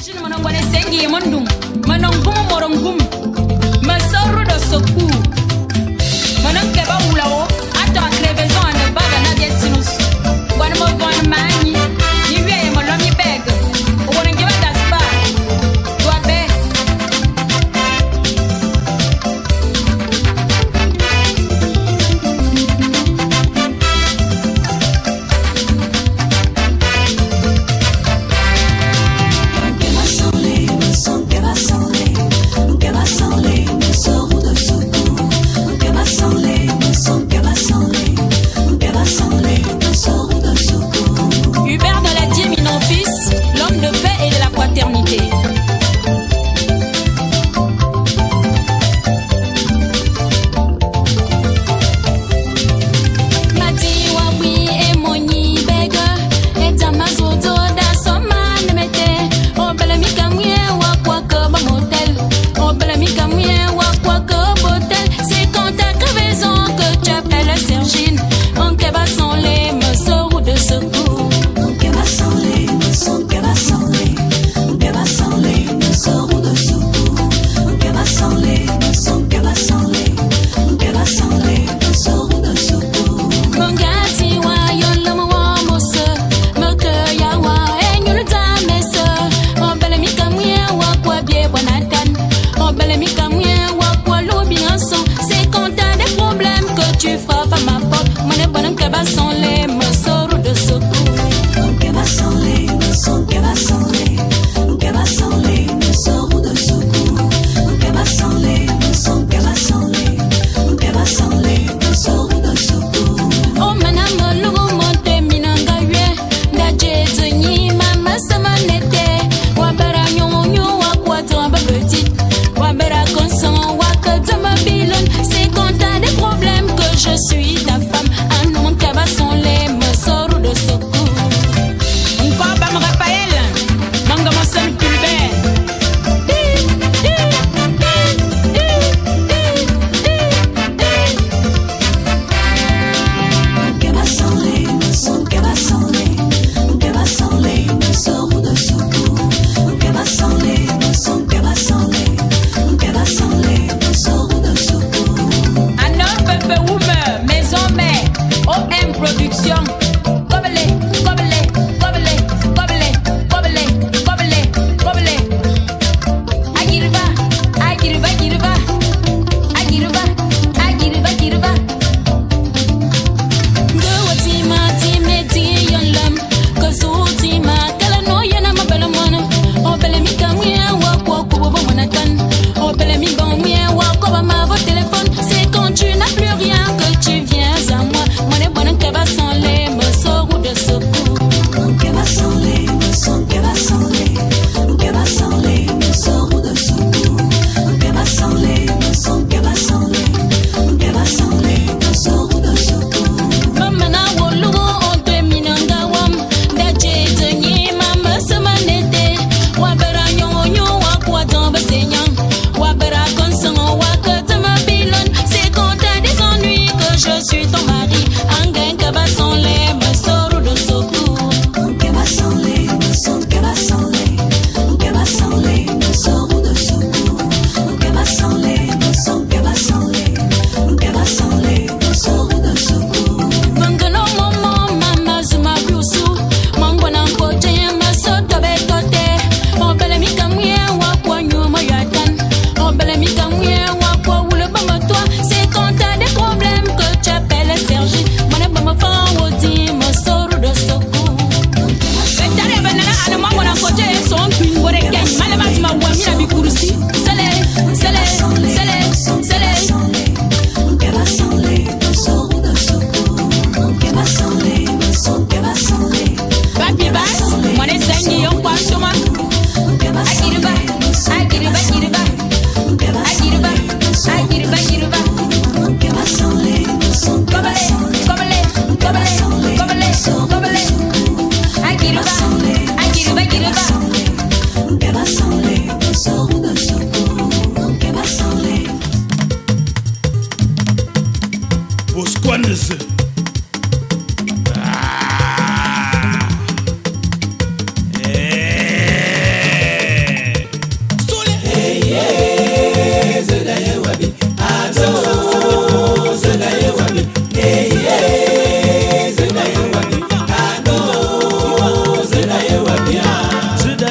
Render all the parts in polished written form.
Ube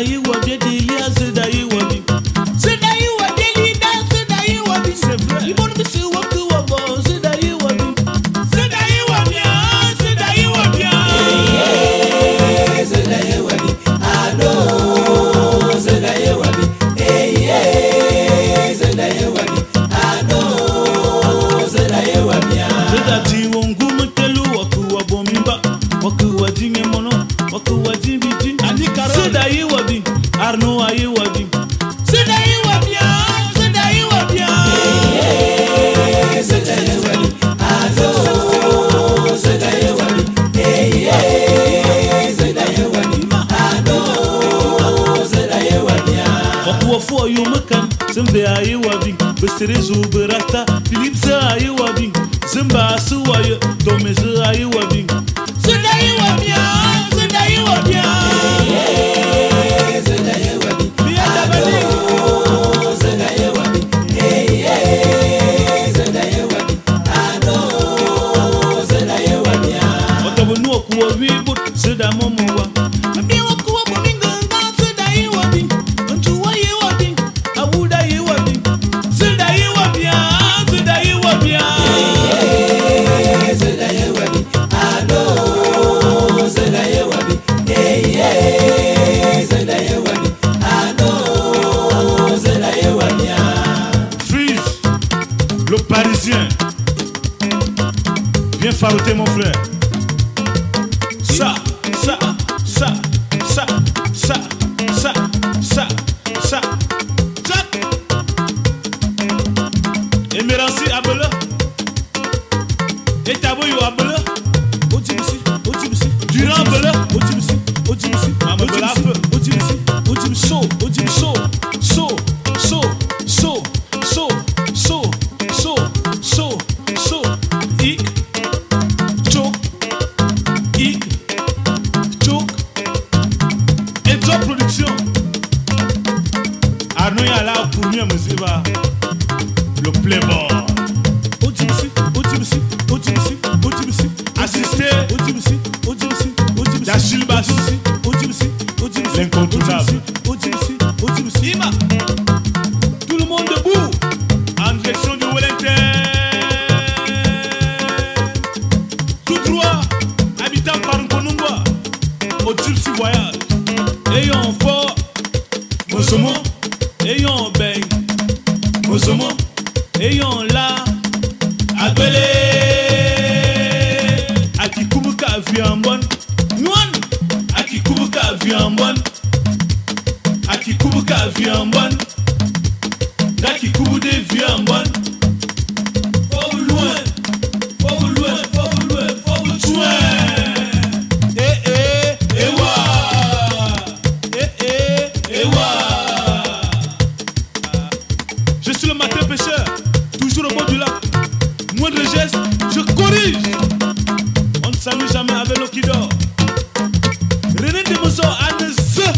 ayi wabie delia seda yi wabi. Seda yi wabie lida seda yi wabi. C'est vrai. Ibon bisi waku wabo seda yi wabi. Seda yi wabia seda yi wabia. Seda yi wabi. Ado seda yi wabi. Seda yi wabi. Ado seda yi wabia. Seda ti wongu mutelu waku wabomba. Waku wajinge mono waku wajibiji. Seda yi wabi. Arno ayi wabi. Seda yi wabia seda yi wabia. Seda yi wabi. Ado seda yi wabi. Seda yi wabi. Ado seda yi wabia. Waku wafu ayumakan Zimbe ayi wabi. Bestere zuberata Philippe za ayi wabi. Zimba asuwaye Domeze ayi wabi. Seda yi wabia seda yi wabia. Seda yi wabi. Bienda badi. Seda yi wabi. Seda yi wabi. Ado seda yi wabia. Otabonu okuwa wibut Seda momowa. Abi wakuwa bomingonga Seda yi wabi. Ntuwa yi wabi. Awuda yi wabi. Seda yi wabia seda yi wabia. Seda yi wabi. Ado seda yi wabi. Seda yi wabi. Ado seda yi wabia. Freeze, le Parisien. Viens farouter mon frère. Ça. Jack. Emeransi abele. Etaboyo abele. Ojibisi. Durand abele. Ojibisi. Amabela feu. Ojibisi. So. Ik. Chok. Et Job Production. Arnaud Yala pour mieux me ziva. Le playboy. Ojibisi. Assisté. Ojibisi. Dachil Bassi. L'incontournable. Ima. Tout le monde debout. En direction de Wellington. Tout droit. Habitant par Nkonungwa. Ojibisi voyage. Ayons fort. Mosomo. Ayons bang. Mosomo. Ayons là. Agbele. Akikubuka viambon. Nuan. Akikubuka viambon. Akikubuka viambon. Akikubu de viambon. Faut loin. Je suis le matin pêcheur, toujours au bord du lac. Moindre geste, je corrige. On ne s'amuse jamais avec l'eau qui dort. René de Mozo a des œufs.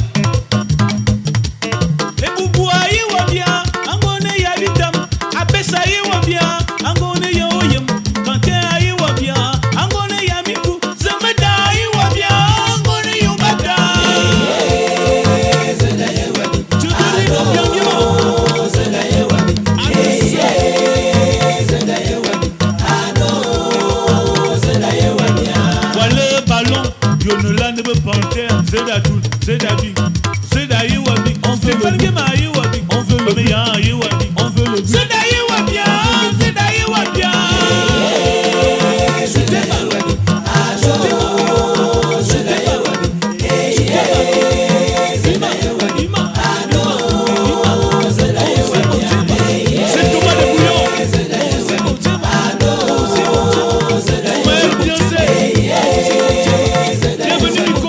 Et Boubou aïe wa bien, Angone yabitam. Abessa aïe wa bien, Angone yaoyem. Kanté aïe wa bien, Angone yamiku. Zemeda aïe wa bien, Angone yomata. Seda yi wabi. Tu te dis bien bien. Seda yi wabi. Seda yi wabi. Ado seda yi wabia. Voilà le ballon, Yonola ne veut panthère. Zeda tout, Zeda bing. Zeda yi wabi. On veut le game aïe wabi. On veut le meilleur aïe wabi. On veut le Zeda yi wabia. Zeda yi wabia. Seda yi wabi. Ado seda yi wabi. Seda yi wabi. Ado seda yi wabia. C'est tout mal de bouillon. Seda yi wabi. Ado seda yi Ouais, wabi. bien c'est. Bienvenue Nico.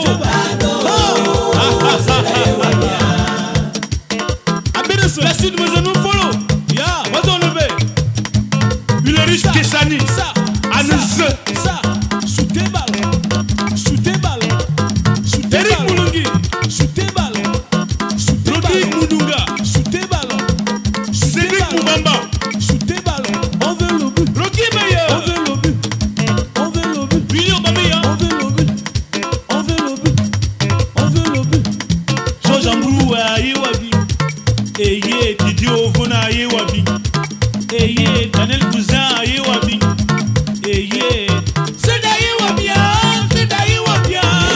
Abedese, la suite, mais nous follow. Doué aïe wabi. Eye Didi Ovona aïe wabi. Eye Daniel Cousin aïe wabi. Eye c'est d'aïe wabi. C'est d'aïe wabi.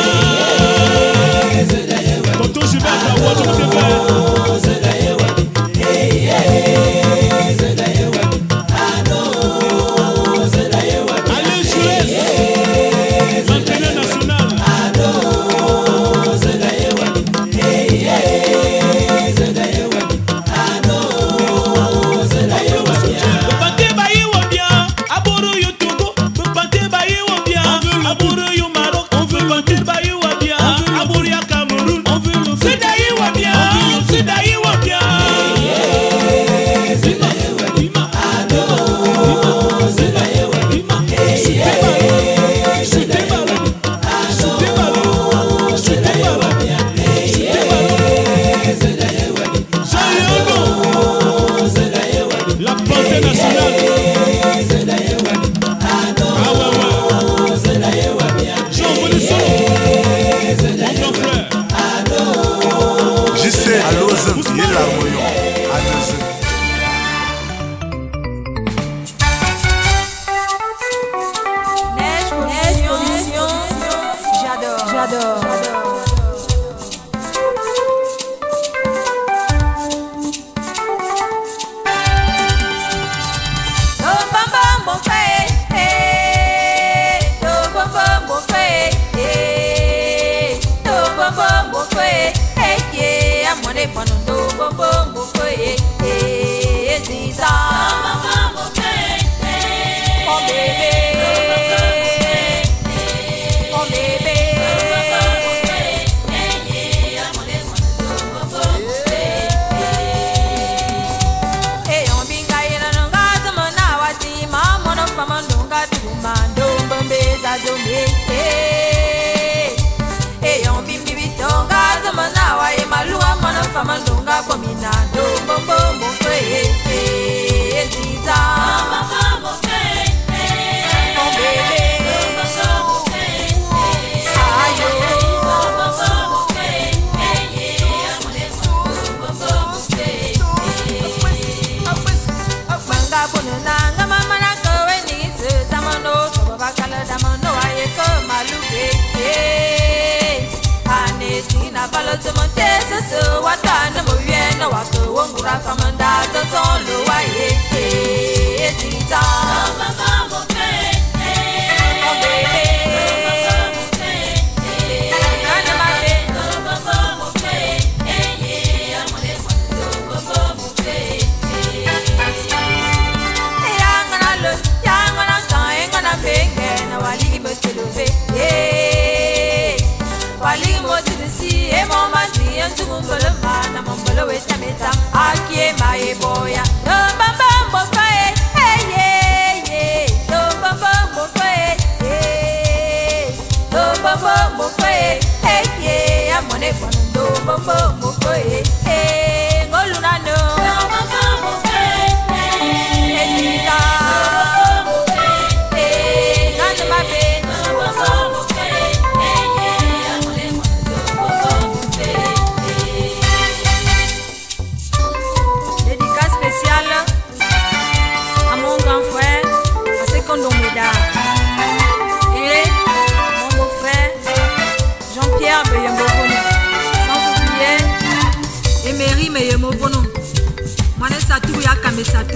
Tonton je vais à la voix, je te fais. C'est d'aïe wabi. C'est d'aïe wabi. Ah non, c'est d'aïe wabi. Allez, je laisse. L'entraîneur national. Ah non, c'est d'aïe wabi. C'est d'aïe wabi. Ah non, c'est d'aïe wabi. Bapante bayi wabia, aboro yo Togo. Bapante bayi wabia, aboro yo Maroc. Bapante bayi wabia, aboro ya Cameroun. C'est d'aïe wabia, c'est d'aïe wabia. C'est d'aïe wabi. Ah non, c'est d'aïe wabi. Shootez ballon, shootez ballon, shootez ballon, C'est d'aïe wabi. Jean-Léono, C'est d'aïe wabi. la Panthère nationale. C'est d'aïe wabi. Ah non, Ah ouais, ouais. c'est d'aïe wabi. Jean Bonisson, C'est mon d'aïe grand frère. Ah non. Juste à l'ozone, il est l'harmonion. À l'ozone. Neige Production. J'adore. Famandonga combinado, bombo foi, ziza, mambo foi, oh bebê, ayo, bombo foi, manga bununa, mama na kowe ni se zamano, soba bakala damano aye ko maluke. Na balo to monte so watana mo yena wako wongura kamanda to solo waye tita mama mo fe oh baby ana male mama mo fe amole mama mo fe yangana taengana benge na wali botelo fe wali mo si e mo mandi antu mbolo mana mbolo weta meta akie mae boya no bamba mo fae ye no bamba mo fae no bamba mo fae ye amone kono no bamba mo fae ngoluna no bamba mo fae tika mo fae ngana mabe bamba mo à mon grand frère, à ses condomida. Et mon beau-frère, Jean-Pierre Beyemobono. Sans oublier, Emery Beyemobono. Manesatou Yakamesatou.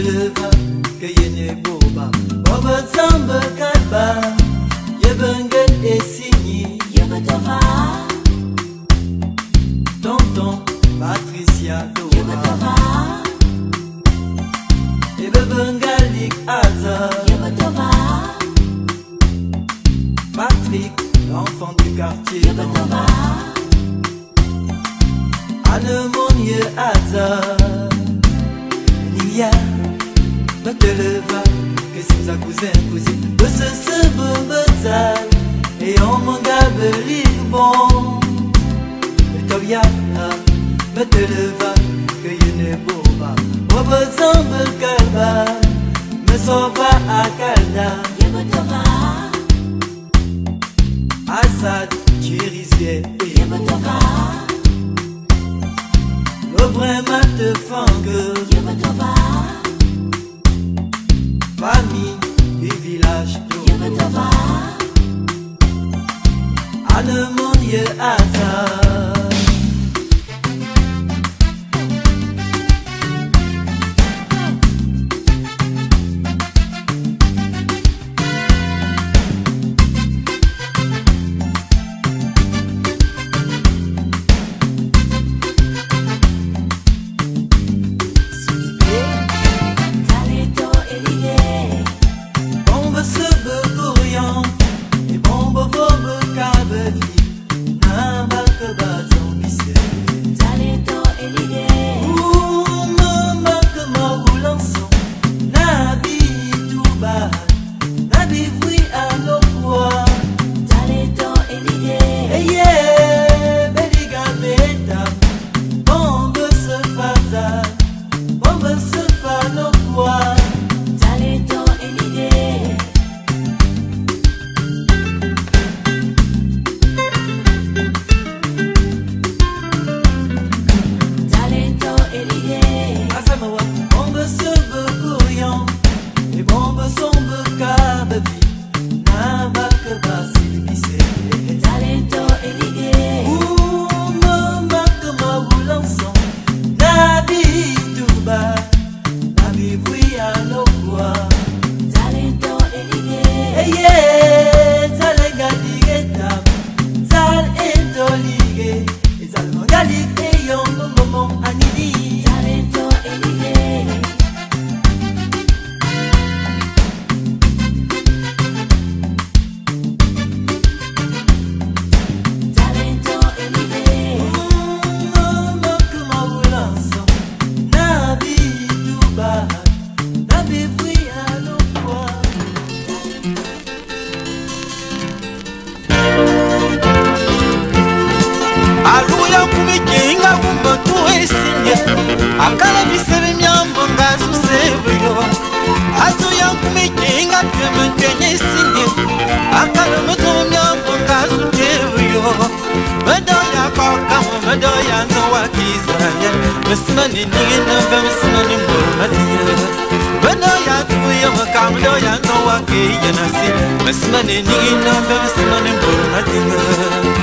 leva que yene boba Boba zamba kalba Yebenget et signé Yebetova Tonton Patricia Dora Yebetova Yebengalik Aza Yebetova Patrick, l'enfant du quartier Yebetova Annemonie Aza Niya Bateleva Que c'est sa cousine De ce sebebezal Et on m'en gabe bon Et Tobia Bateleva Que yene boba Wabazambe kalba Me sova akalda Yebetova Assad Chirizier Yebetova Le vrai mat fangue Yebetova Famille du village Yebetova Annemonie Aza Akala bisebe myambo ngazu sebuyo Azu yangu mikinga tweme kenye sinye Akala mutu myambo ngazu tebuyo Medo ya kokamu medo ya nzo wakizrael Mesimani nigina ve mesimani mbomadiye Medo ya tuyo makamu medo ya nzo wakiye nasi Mesimani nigina ve mesimani mbomadiye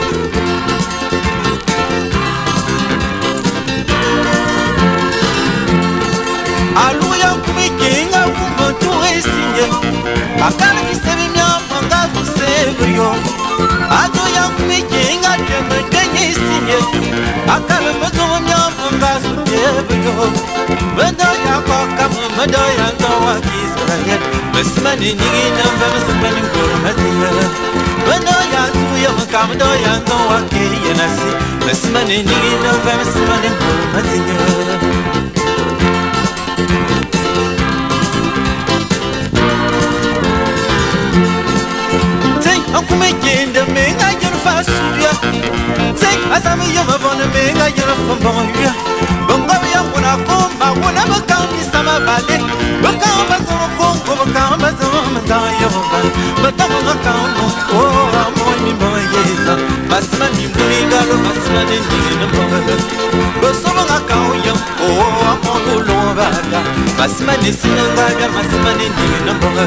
Aluya kumikinga umuntu esinye Akala kisebi myambo ngazu sebuyo Aluya kumikinga temendenye esinye Akala mutu myambo ngazu tebuyo Mendo ya kokamu mendo ya nzowa kizrael Mesimani nigina mbe mesimani mbomadiye Mendo ya tuyo makamu mendo ya nzowa kiye nasi Mesimani nigina mbe mesimani mbomadiye Akume kende menga yer fasuya Tek asami yoma vone menga yer fomboya Bonga ya kona komba kona bakambi sama vale Bakamba zomo kongo bakamba zomo matayo Batamo bakamo oh amoni moyeza Basma ni mulingalo basma ni nimboga Bosomo ngakauya oh amono lobada Basma ni sinanga basma ni nimboga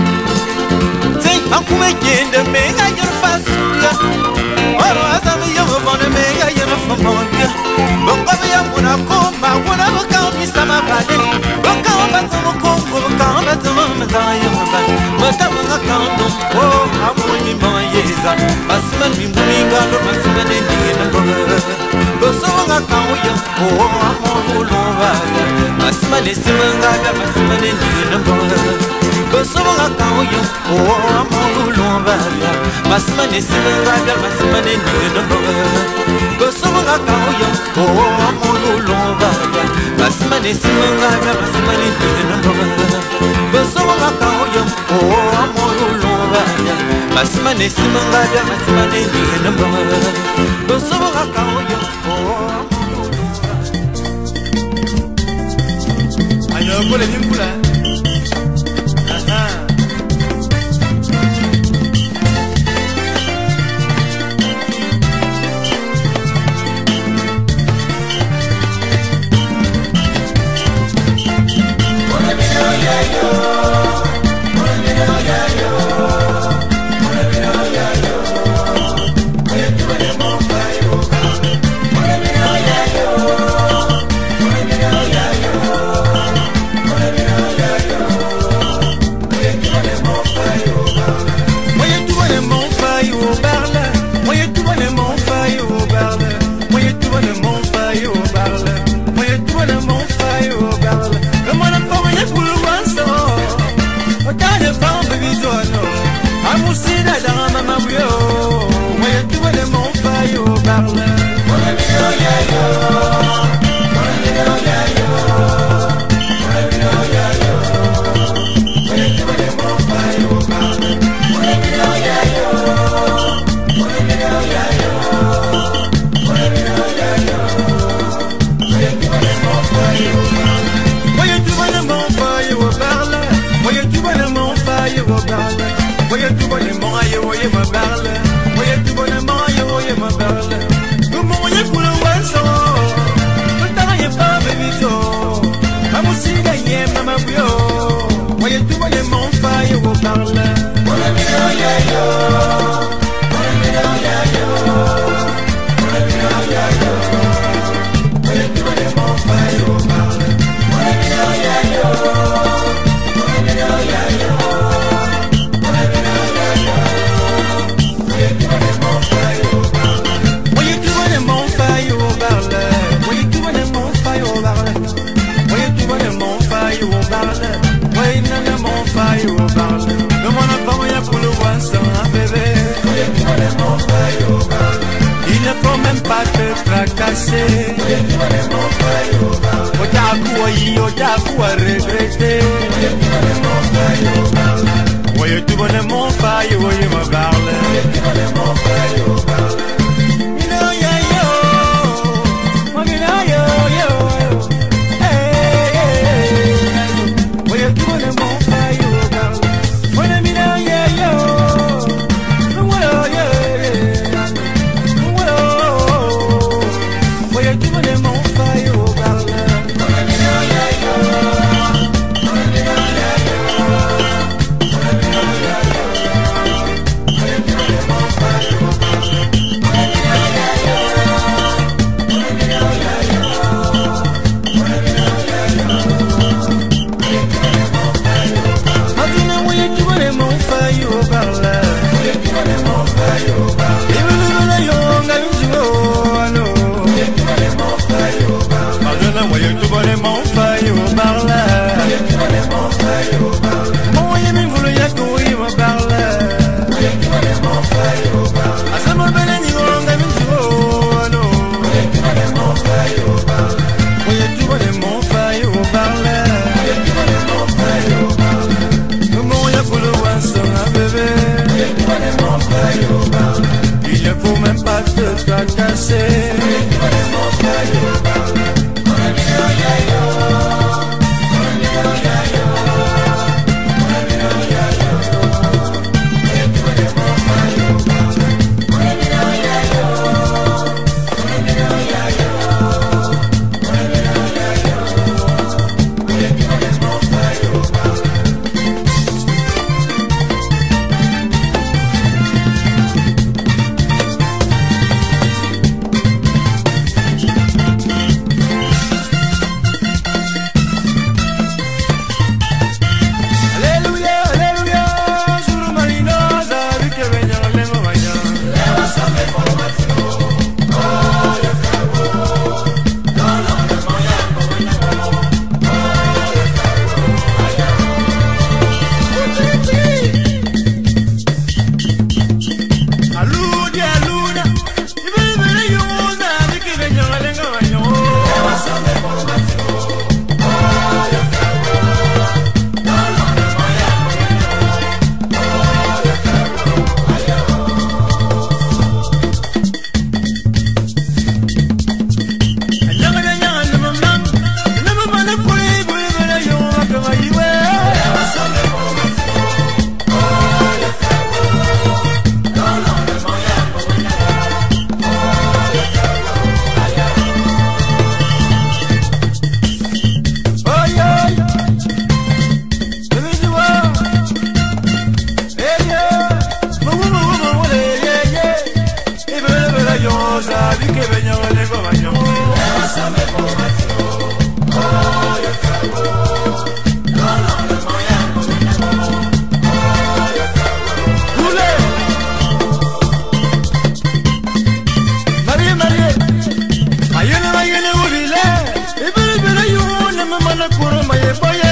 Akume kende menga yer fasuya Oh asami yoma bonga bonga ya mona koma wona bakami sama bale bakamba tamo kongo bakamba tamo mazaya matama kanto oh amoni moyeza basman mimbinga lo basman ndina bonga bosonga kanyo oh amoni lova basman simanga basman ndina bonga bosonga kanyo oh amoni lova basman simanga basman ndina bonga bosonga kanyo oh amoni lova basman simanga basman ndina bonga bosonga kanyo oh amoni lova basman simanga basman ndina bonga bosonga kanyo oh ayo kole nimbula mwana kuru maye boye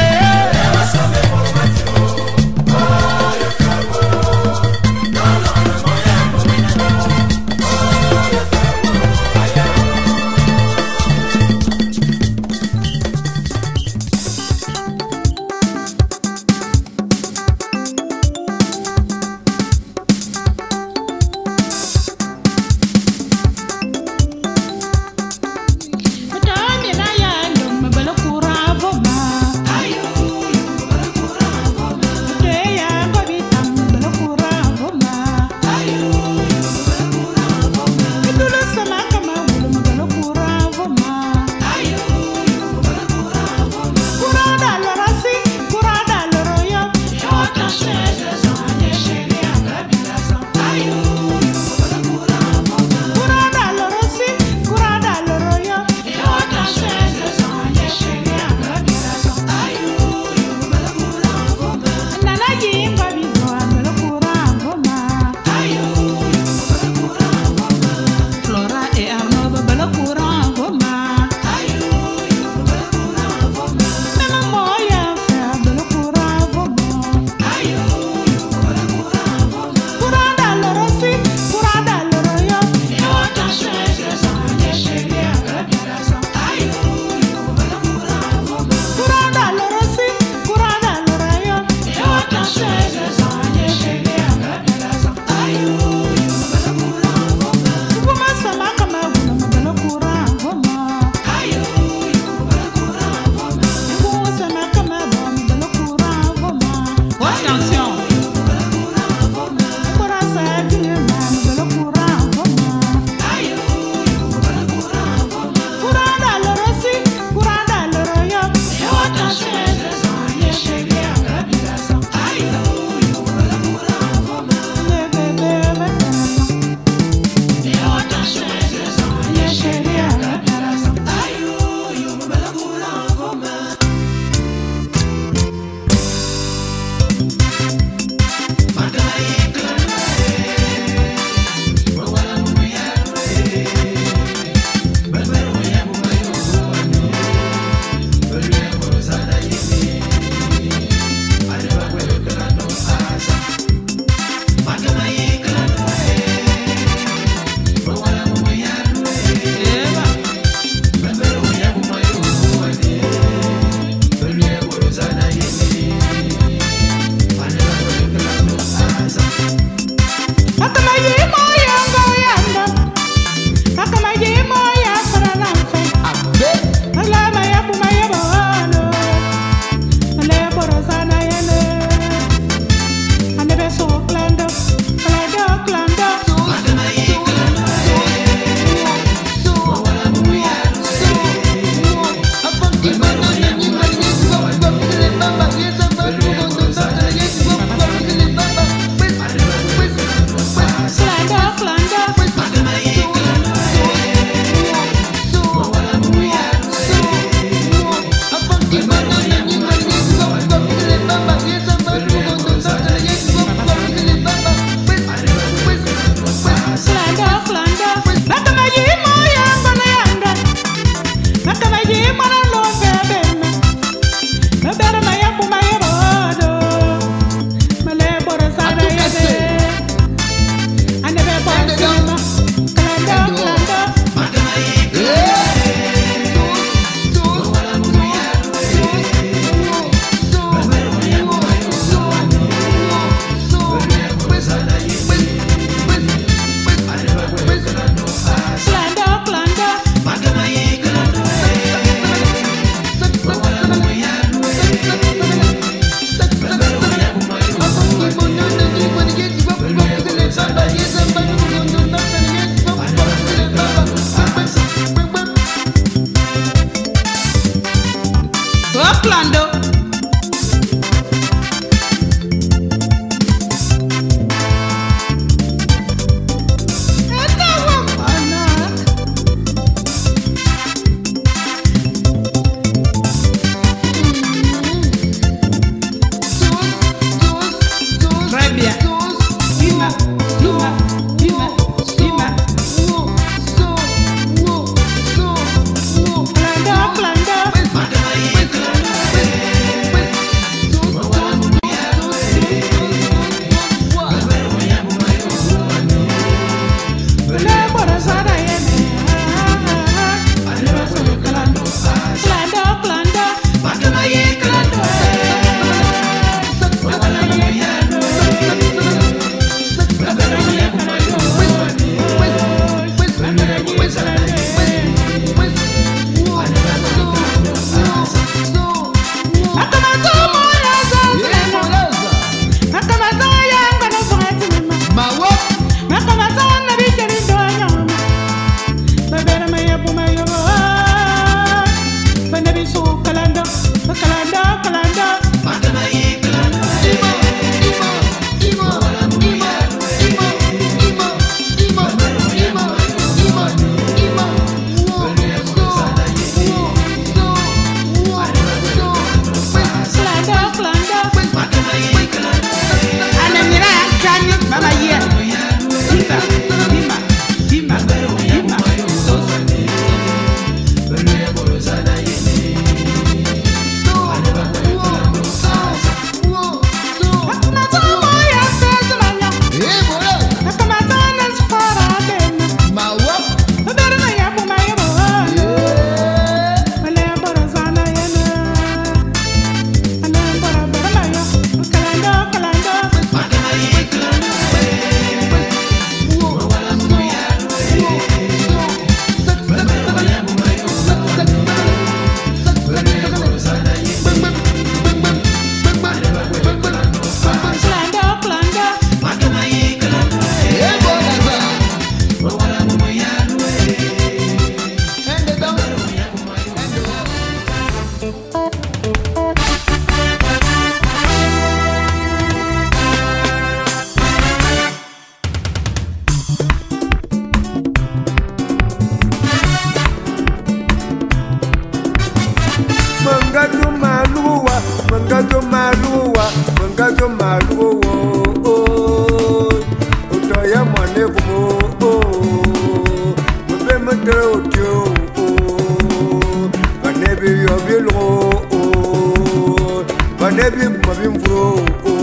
Banebi mabi mfro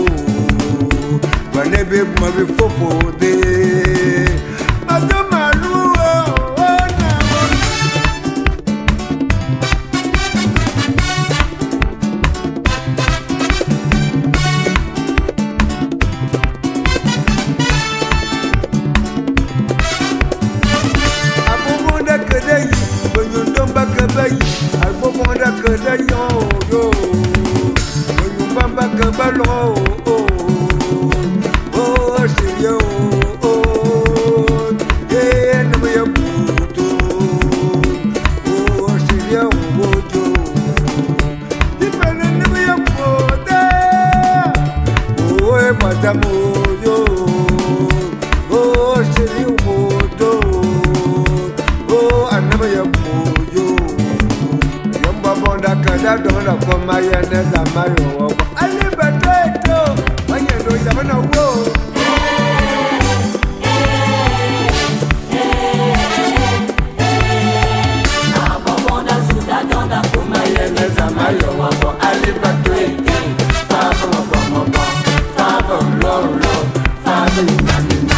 Banebi mabi fofo de Malu Abubunda kadai Banyundamba kabai Abubunda kadai yo Banyumbamba kabalo Oh Sirio Moyo, oh, shiri moto, oh, anama ya moyo. Yamba bonda kada dona kwa maya neza mayo wako. Alibateto, wanya ndo jamana wo. Abo bonda suda dona kwa maya neza mayo wako. Alibateto, favo wako mobo. Favo lolo, favo inamina.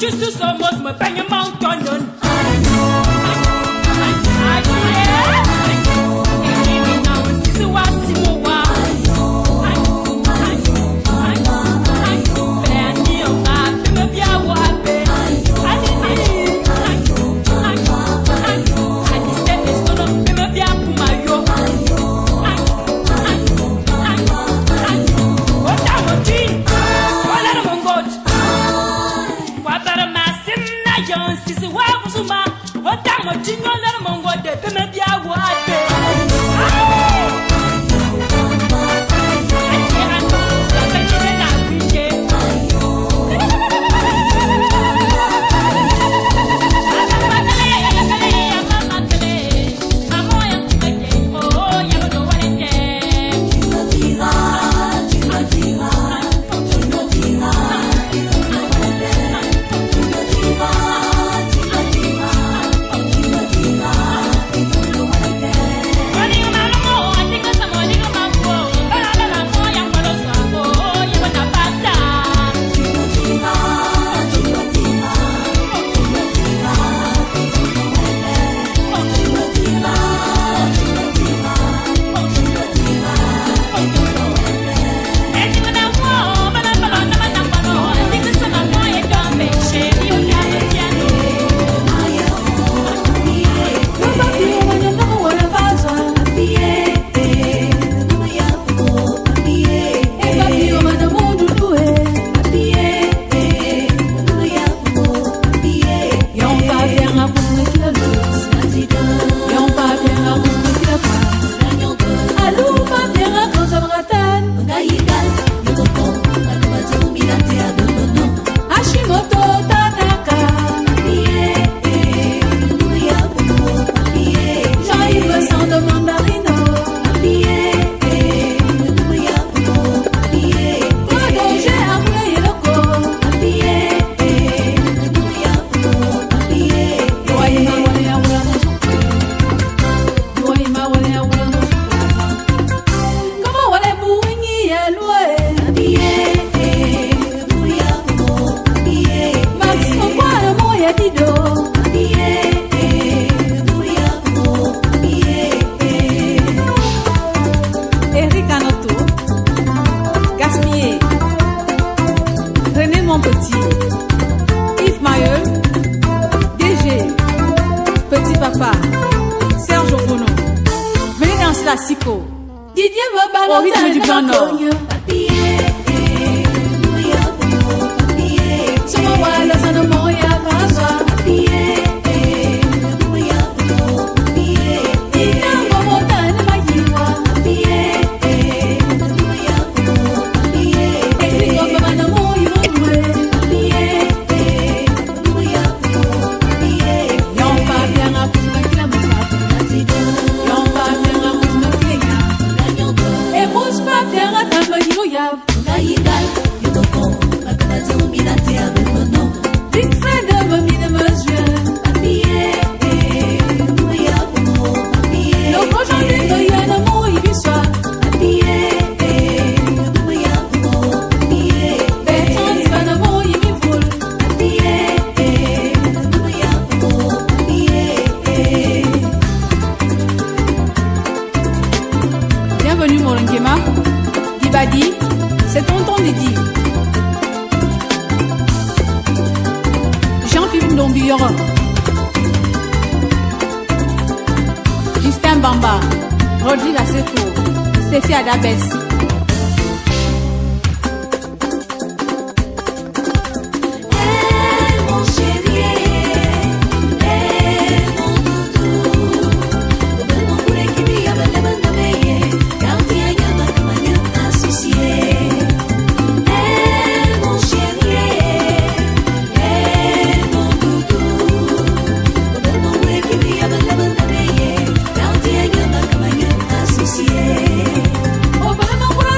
Just almost my bang a mountain. C'est tonton Didi. Jean-Philippe Ndombiyoro. Justin Bamba. Rodrigue Aseko. Stéphie Adabès. Oh,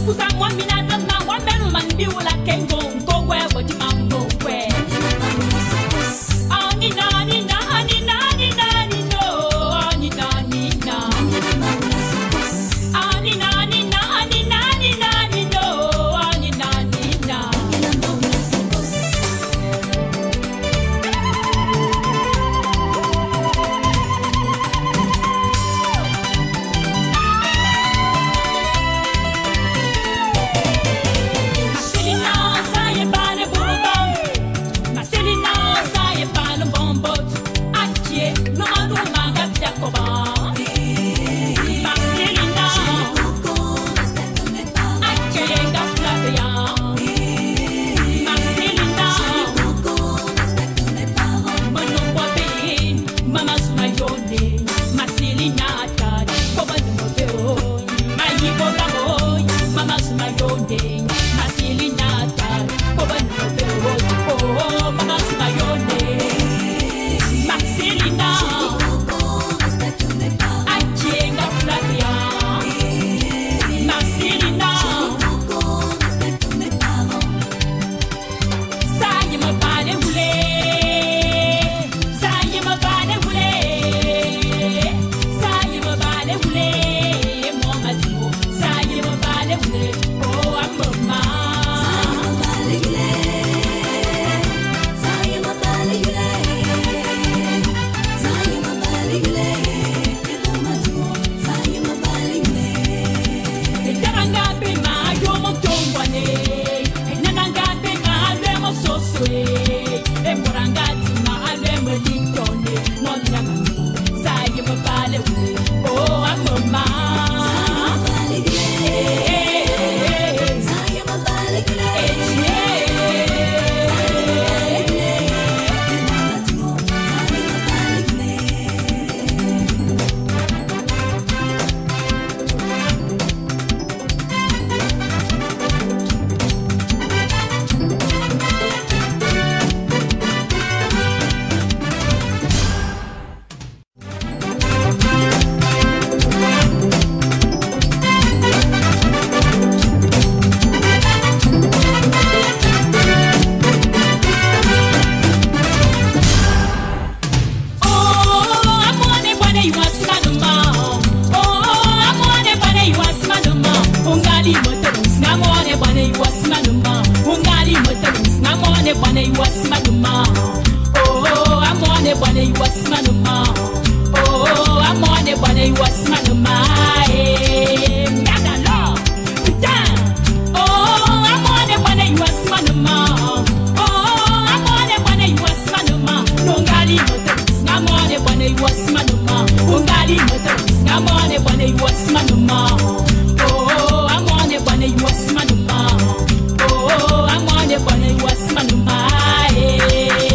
Oh, I'm on it, but it was my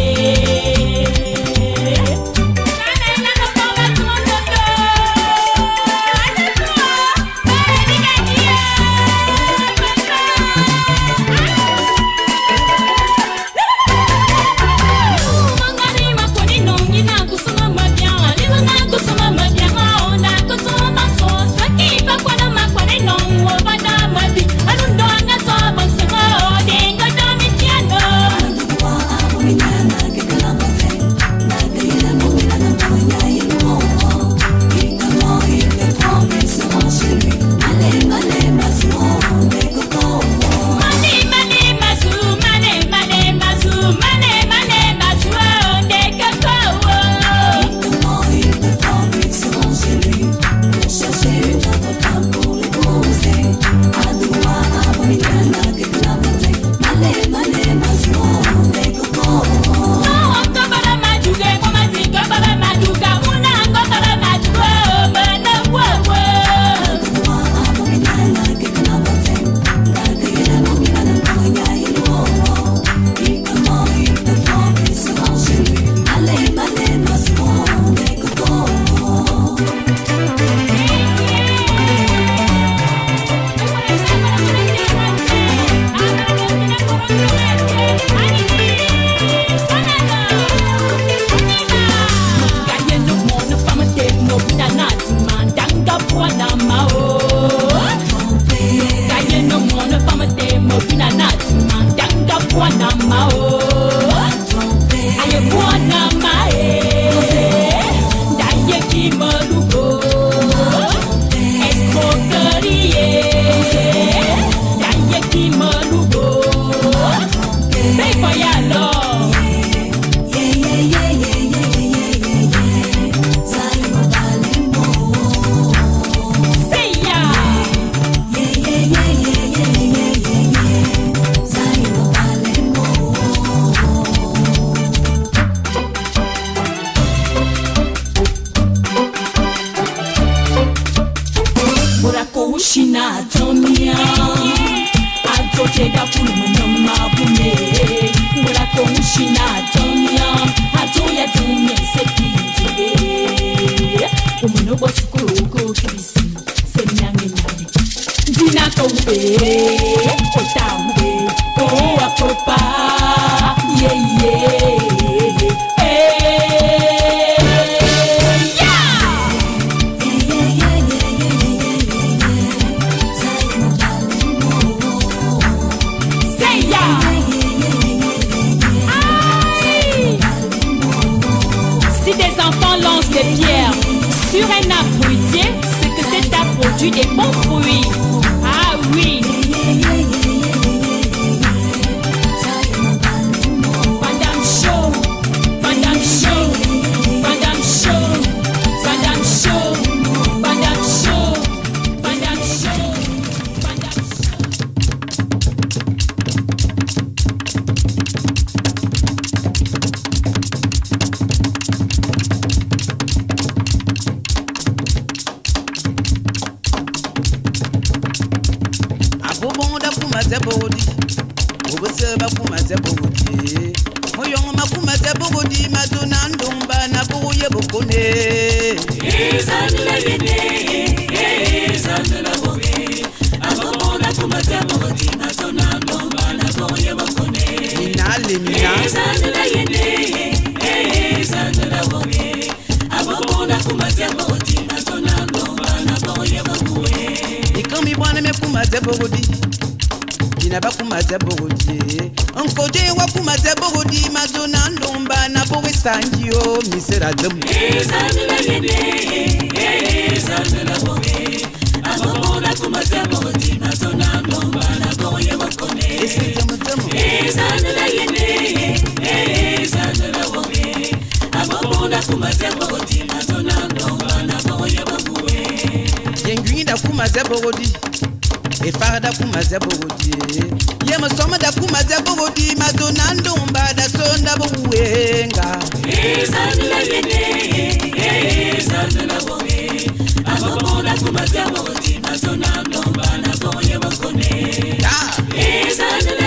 Obina Natima, Danga Buanama, Aye Buanama, Daye Kimalugo, Escocarie, Daye Kimalugo, Payalo. Shina Tomia, Atochega Pulmana Pume, Murako Shina Tomia, Atoya Tume Seki today. Umuno was Kuroko Kisi, Senyang, Dinako Way, Otawe, Oh Apopa, yeah. Des pierres sur un arbre fruitier, c'est que cet arbre produit des bons fruits. Ah oui. Madame Show, Madame Show, Madame Show, Madame Show, Madame Show, Madame Show, Madame Bogodi, Observa Kumata Bogodi, Moyong Makumata Bogodi, Madonandumba, Nabuye Bokone. Is under the Bogi, Abona Kumata Bogodi, Madonandumba, Nabuye Bokone. Nalimina is under the Bogi, Abona Kumata Bogodi, Madonandumba, Nabuye Bokone. He come me one of Kumata Bogodi. Bakumaze Bogodi, Uncle Jay Wakumaze Bogodi, Madonandumba, Naboe Sangio, Mr. Adam. Is under the Bogi, Abona Kumata Bogodi, Madonandumba, Naboye Bokone. Is under the Bogi, Abona Kumata Bogodi, Madonandumba, Naboye Bokone. Yenguida Kumaze Bogodi. E farda Kumaze Bogodi, Yema Soma da Kumaze Bogodi, Madonandumba, da Sonda Buenga. Is under the Bogi, Abona Kumata Bogodi, Madonandumba, Naboye Bokone. Is under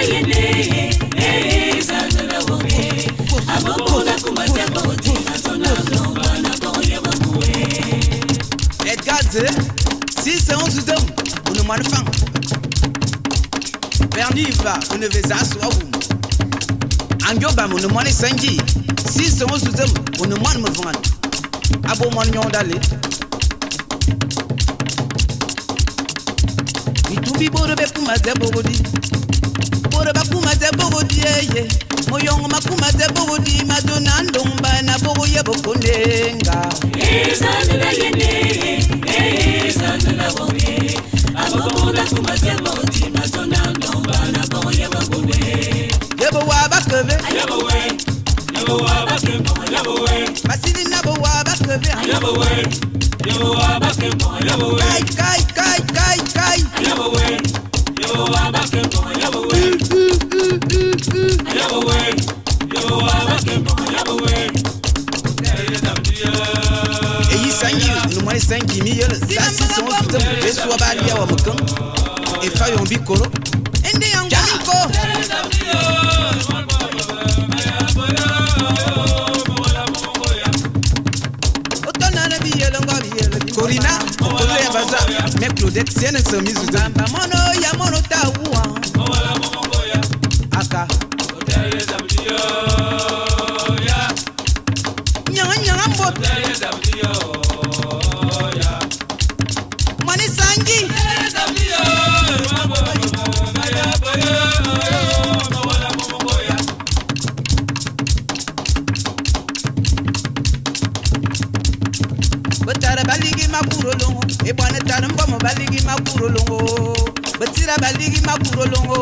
the Bogi, Abona Kumata Bogodi, Madonandumba, Naboye Bokone. Edgar, si c'est on se donne, on ne m'en fait. Berniva, on ne veut pas s'asseoir. Angioba, on ne m'en est sangi. Si c'est on se donne, on ne m'en me vend. Abo m'en d'aller. Il tout bi bore be Kumaze Bogodi. Bore ba Kumaze Bogodi, Moyong ma Kumaze Bogodi, Madonandumba, Naboye Bokonenga. Is under the Bogi, Abona Kumata Bogodi, Madonandumba, Naboye Bokone. Yebo wabakove, Yebo way, Basili nabo wabakove, Yebo way, Kai. Yebo way, Eyi sangi, no mais sangi mi yele. Sasi son tutem, beso abali ya wamukan. E fa yon bikoro. Ende yang biko. Otona bi yele ngabi yele. Corina, Corina baza. Me Claudette tiene ce mise de. Ba mono ya mono ta uwa. Aka. Nyanga mbot. Mani sangi. Batira baligi makurolongo.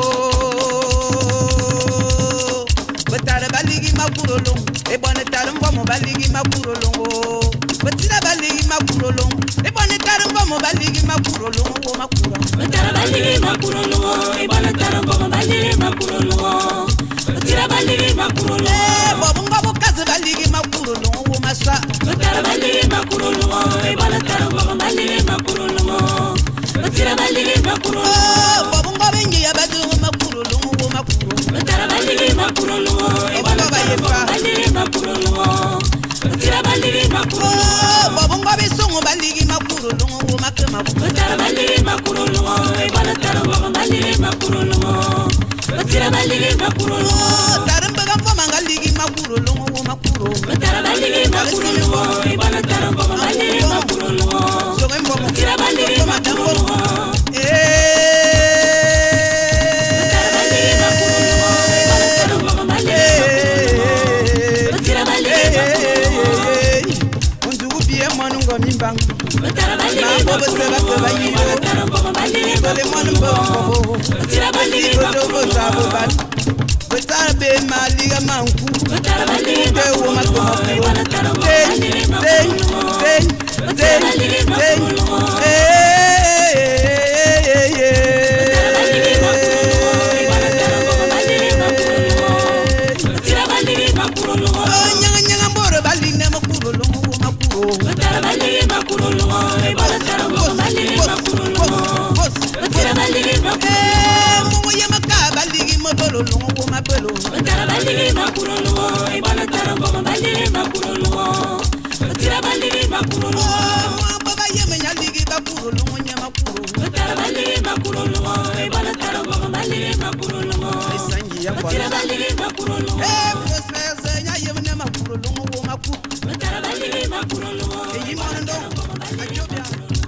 Batara baligi makurolongo. E bone tarumbo mo baligi makurolongo. Batira baligi makurolongo. E bone tarumbo mo baligi makurolongo makuro. Batara baligi makurolongo. E bone tarumbo mo baligi makurolongo. Batira baligi makurolongo. E bobunga bokaze baligi makurolongo maswa. Batara baligi makurolongo. E bone tarumbo mo baligi makurolongo. Batira baligi makurolongo. Oh bobunga bengi ya badungu makurolongo makuro. Batara baligi makurolongo. E bone tarumbo mo baligi makurolongo. Batira baligi makurolongo. Oh bobunga besungu baligi makurolongo makema. Batara baligi makurolongo. E bone tarumbo mo baligi makurolongo. Batira baligi makurolongo. Tarumba gambo mangaligi makurolongo makuro. Batara baligi makurolongo. E bone tarumbo mo baligi makurolongo. Batira baligi makurolongo. Mimbang, mambo beseba keba yiro, kole mwanumbo, koto zabo ban, betara be maliga manku, be woma koma kuro, nyanga mboro baline makuro longo makuro. Batara baligi makurolongo. E bone tarumbo mo baligi makurolongo. Batira baligi makurolongo. Mungu yemaka baligi mabololongo mabolo. Batara baligi makurolongo. E bone tarumbo mo baligi makurolongo. Batira baligi makurolongo. Baba yeme nyaligi bakurolongo nyamakuro. Batara baligi makurolongo. E bone tarumbo mo baligi makurolongo. Batira baligi makurolongo. Prosper nya yeme nyamakuro makuro. Batara baligi makurolongo. E yimondo ajobia.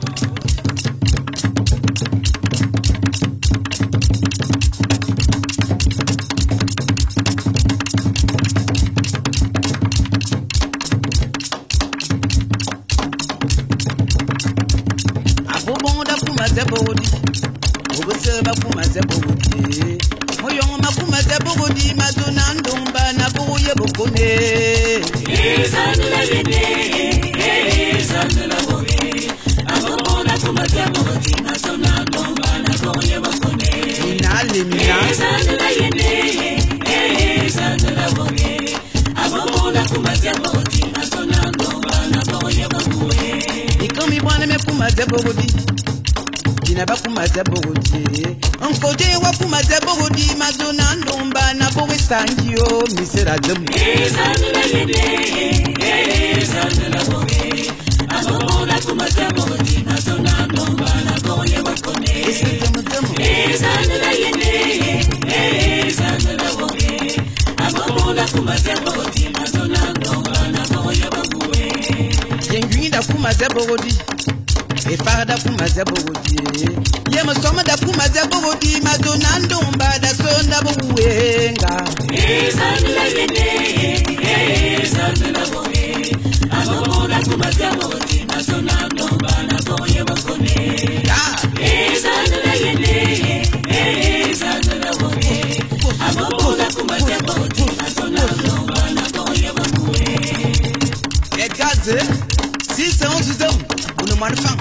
Abobonda kumaze bodi. Obuseba kumaze bodi. Moyongo makumaze bodi madona ndomba na boye bokone. Ezandela yene, ezandela boye. Abobonda kumaze bodi madona ndomba na boye bokone. Minale mina. Ezandela yene, ezandela boye. Abobonda kumaze bodi madona ndomba na boye bokone. Ikomi bwana me kumaze bodi. Kina ba kumaze bodi. Onkoje wa kumaze bodi madona ndomba na boye sangio misera dum. Ezandela yene, ezandela boye. Abobonda kumaze bodi madona ndomba na boye bokone. Ezandela yene, ezandela boye. Abobonda kumaze bodi madona ndomba na boye bokone. Yenguinda kumaze bodi. Efada kumaze bodi. Yema soma da kumaze bodi madona ndomba da sonda buwenga. Ezandela yene, ezandela boye. Abobonda kumaze bodi madona ndomba na boye bokone. Ezandela yene, ezandela boye. Abobonda kumaze bodi madona ndomba na boye bokone. Edgaze, si c'est un zizou, on ne m'en fait.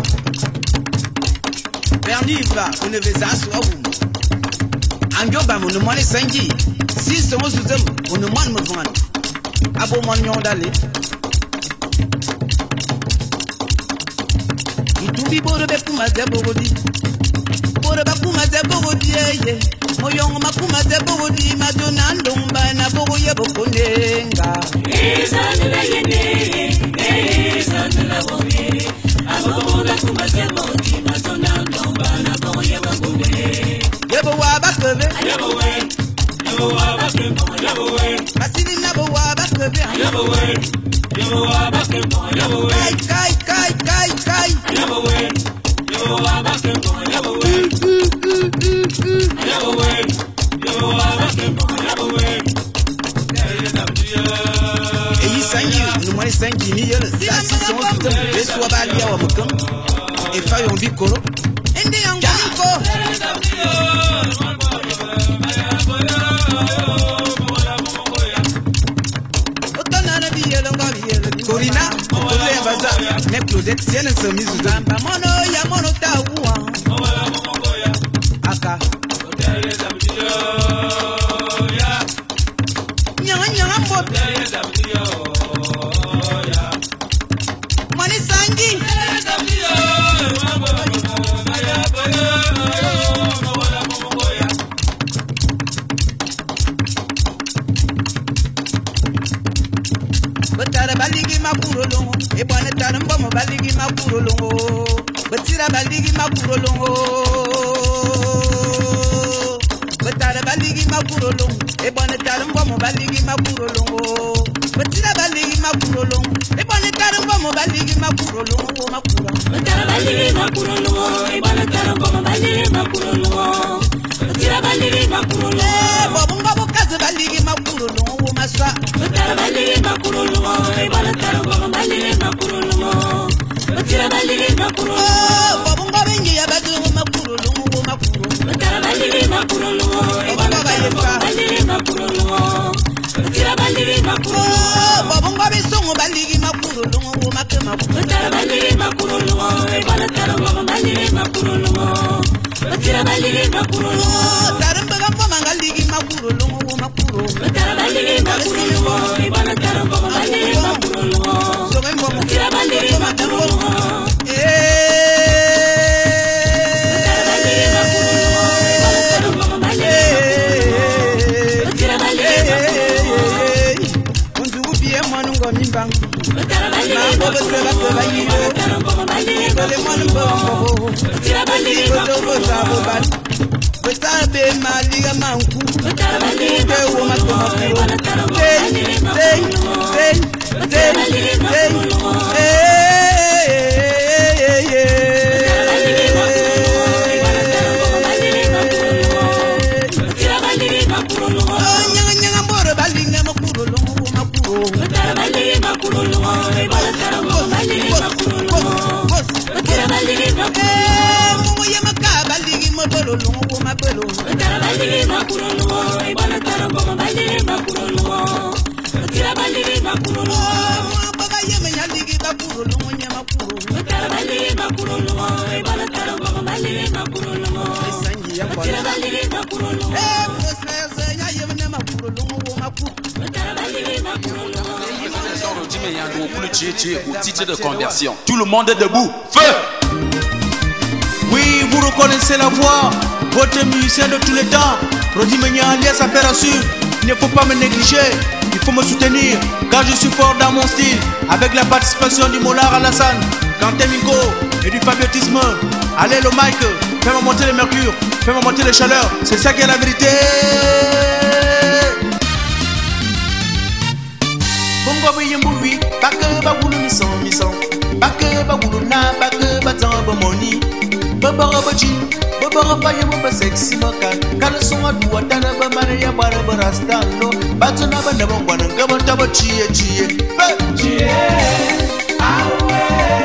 Berniva, on ne veut pas s'ouvrir. Angioba, on ne m'en est sangi. Si c'est un zizou, on ne m'en me vend. Abo m'en d'aller. Il tout vit pour le Kumaze bodi. Pour le Kumaze bodi, moyon ma Kumaze bodi, madonna ndomba na boye bokonenga. Ezandela yene, ezandela boye. Abobonda kumaze bodi madona ndomba na boye bokone. Yebo wa bakebe. Yebo we, yebo wa bakebo, yebo we. Asili nabo wa bakebe. Yebo we, yebo wa bakebo, yebo we. Kai. Yebo we, yebo wa bakebo, yebo we. Yebo we, yebo wa bakebo, yebo we. Eyi sangi, no mwani sangi ni yele. Sasi son tutem, besu wabali ya wamukam. Efa yon bikoro. Ende yang waniko. Claudette tiene ce mise zamba mono ya mono tawa aka nyanga nyanga mbo mani sangi Batara baligi makurolongo ebwana taramba mo baligi makurolongo batira baligi makurolongo batara baligi makurolongo ebwana taramba mo baligi makurolongo batira baligi makurolongo ebwana taramba mo baligi makurolongo makura batara baligi makurolongo ebwana taramba mo baligi makurolongo batira baligi makurolongo babunga bokaze baligi makurolongo maswa batara baligi makurolongo ebwana taramba mo baligi makurolongo batira baligi makurolongo babunga bengi yabadungu makurolongo makuru batara baligi makurolongo ebwana taramba mo baligi makurolongo batira baligi makurolongo babunga besongo baligi makurolongo makema batara baligi makurolongo ebwana taramba mo baligi makurolongo batira baligi makurolongo taramba gambo mangaligi makurolongo makuru batara baligi makurolongo ebwana taramba mo baligi makurolongo batira baligi makurolongo Betabe maliga manku Betabe wo matoma Au titre de conversion. Tout le monde est debout. Feu! Oui, vous reconnaissez la voix. Votre musicien de tous les temps. Rodi Menia alias Affaire-Assure. Il ne faut pas me négliger. Il faut me soutenir. Car je suis fort dans mon style. Avec la participation du Molar Alassane, Quentin Mingo et du Fabiotisme. Allez le mic, fais-moi monter le mercure. Fais-moi monter les chaleurs. C'est ça qui est la vérité. Bongo yembuwi, bake bagulu mison, bake bagulu na bake batambo moni, babara baji, babara paye mo sexy moka, kana songa duwa tana ba mane ya bara barastano, batuna ba ndabo ngwana ngabo tabo chie, awe,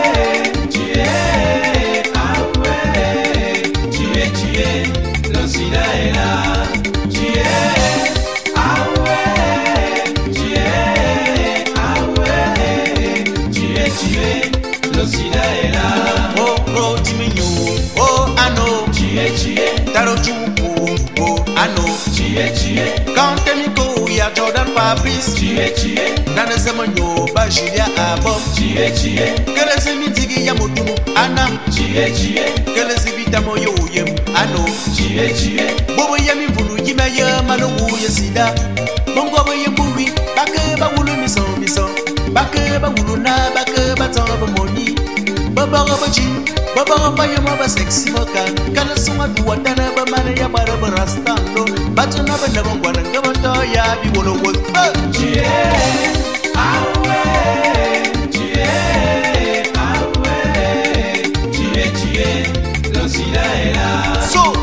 lo sida era, oh, Timinyo, oh, ano, Taro Chuku, oh, ano, Quand Temiko, ya Jordan Fabrice, Nana Semanyo, Bajilia Abom, que les émitigi Yamotumu, Anna, que les évitamo yo yem, ano, Bobo Yami Vulu, Yimaya, Malogu, Yasida, Bongo Yembuwi, Bake Bawulu Mison, Bake Bawulu na Bake Batambo Moni, Babara Baji, Babara Payama ba sexy moka, kana songa duwa tana ba mane ya bara barastando, batuna ba ndabo ngwana ngabata ya bi wolo wo. Lo sida era. So,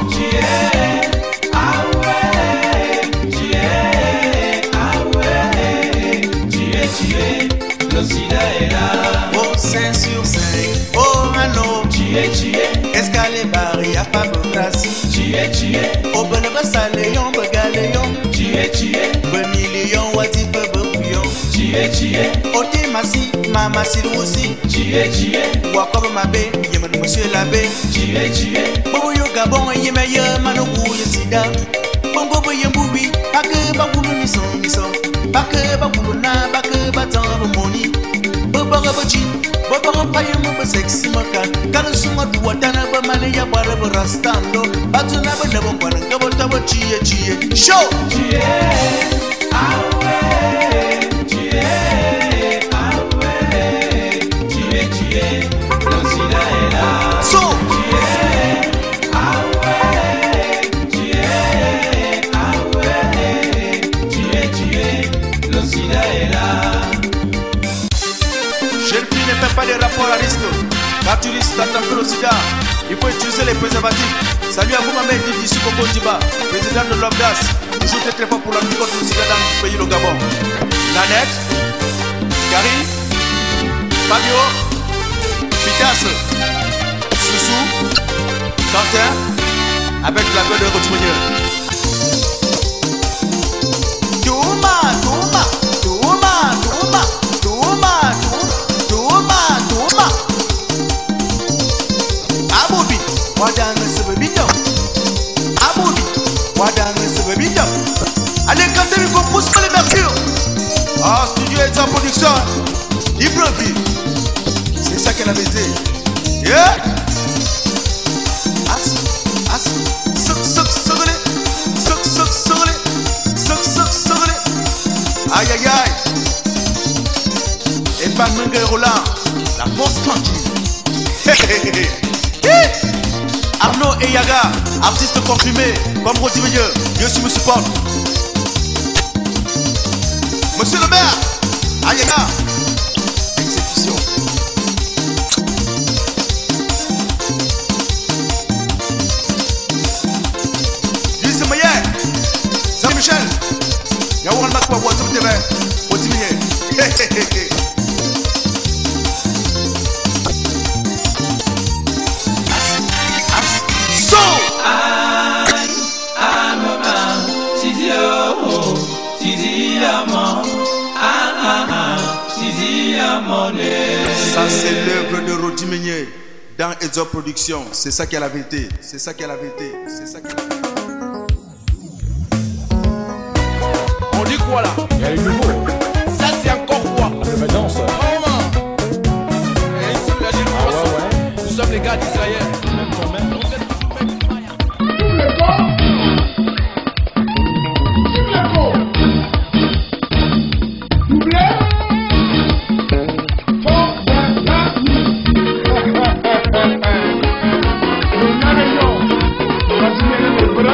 lo sida era. Oh, 5 sur 5, oh, ano, escale barri à Fabrasi, oh, ben le basale, yon, begale, yon, ben million, wati, bebouillon, oh, t'es massi, Mama Silousi, Wakob Mabe, Yemen Monsieur Labbé, Bobo Yo Gabon, Yemeyer, Manobu, Yesida, Bongo Yembubi, Bake Babu Mison, Bake Babuna, Bake Batan Moni, Bobabaji, Boba Payamo Sexy Makan, Kalusuma Duatana, Bamania Baraba Rastando, Batuna Banabon, Gabotaba Chia, Show! Pas les rapports à risque. Quand tu risques d'attraper le sida, il faut utiliser les préservatifs. Salut à vous, ma mère Didi Sukoko Diba, président de l'OBDAS. Toujours très fort pour la lutte contre le sida dans le pays, le Gabon. Nanette, Karine, Fabio, Fitas, Soussou, Quentin, avec la gueule de Rotimonier. Allez, quand tu composes pas les mercure. Ah, studio est en production. Ibrahim, c'est ça qu'elle avait dit. Yeah. Aïe aïe aïe. Et pas Mengue Roland, la force tranquille. Arnaud et Yaga, artistes confirmés, comme Rodi Meunier, Dieu me supporte. Monsieur le maire, Ayaga, exécution. Lise Mayer, Jean-Michel, Yaouran Makwa, Wazam TV, Rodi Meunier. Ça c'est l'œuvre de Rodi Meunier dans Edzo Production. C'est ça qui est la vérité. C'est ça qui est la vérité. C'est ça qui est la vérité. On dit quoi là? Il y a eu le mot. Ça c'est encore quoi? La danse. Nous sommes les gars d'Israël. But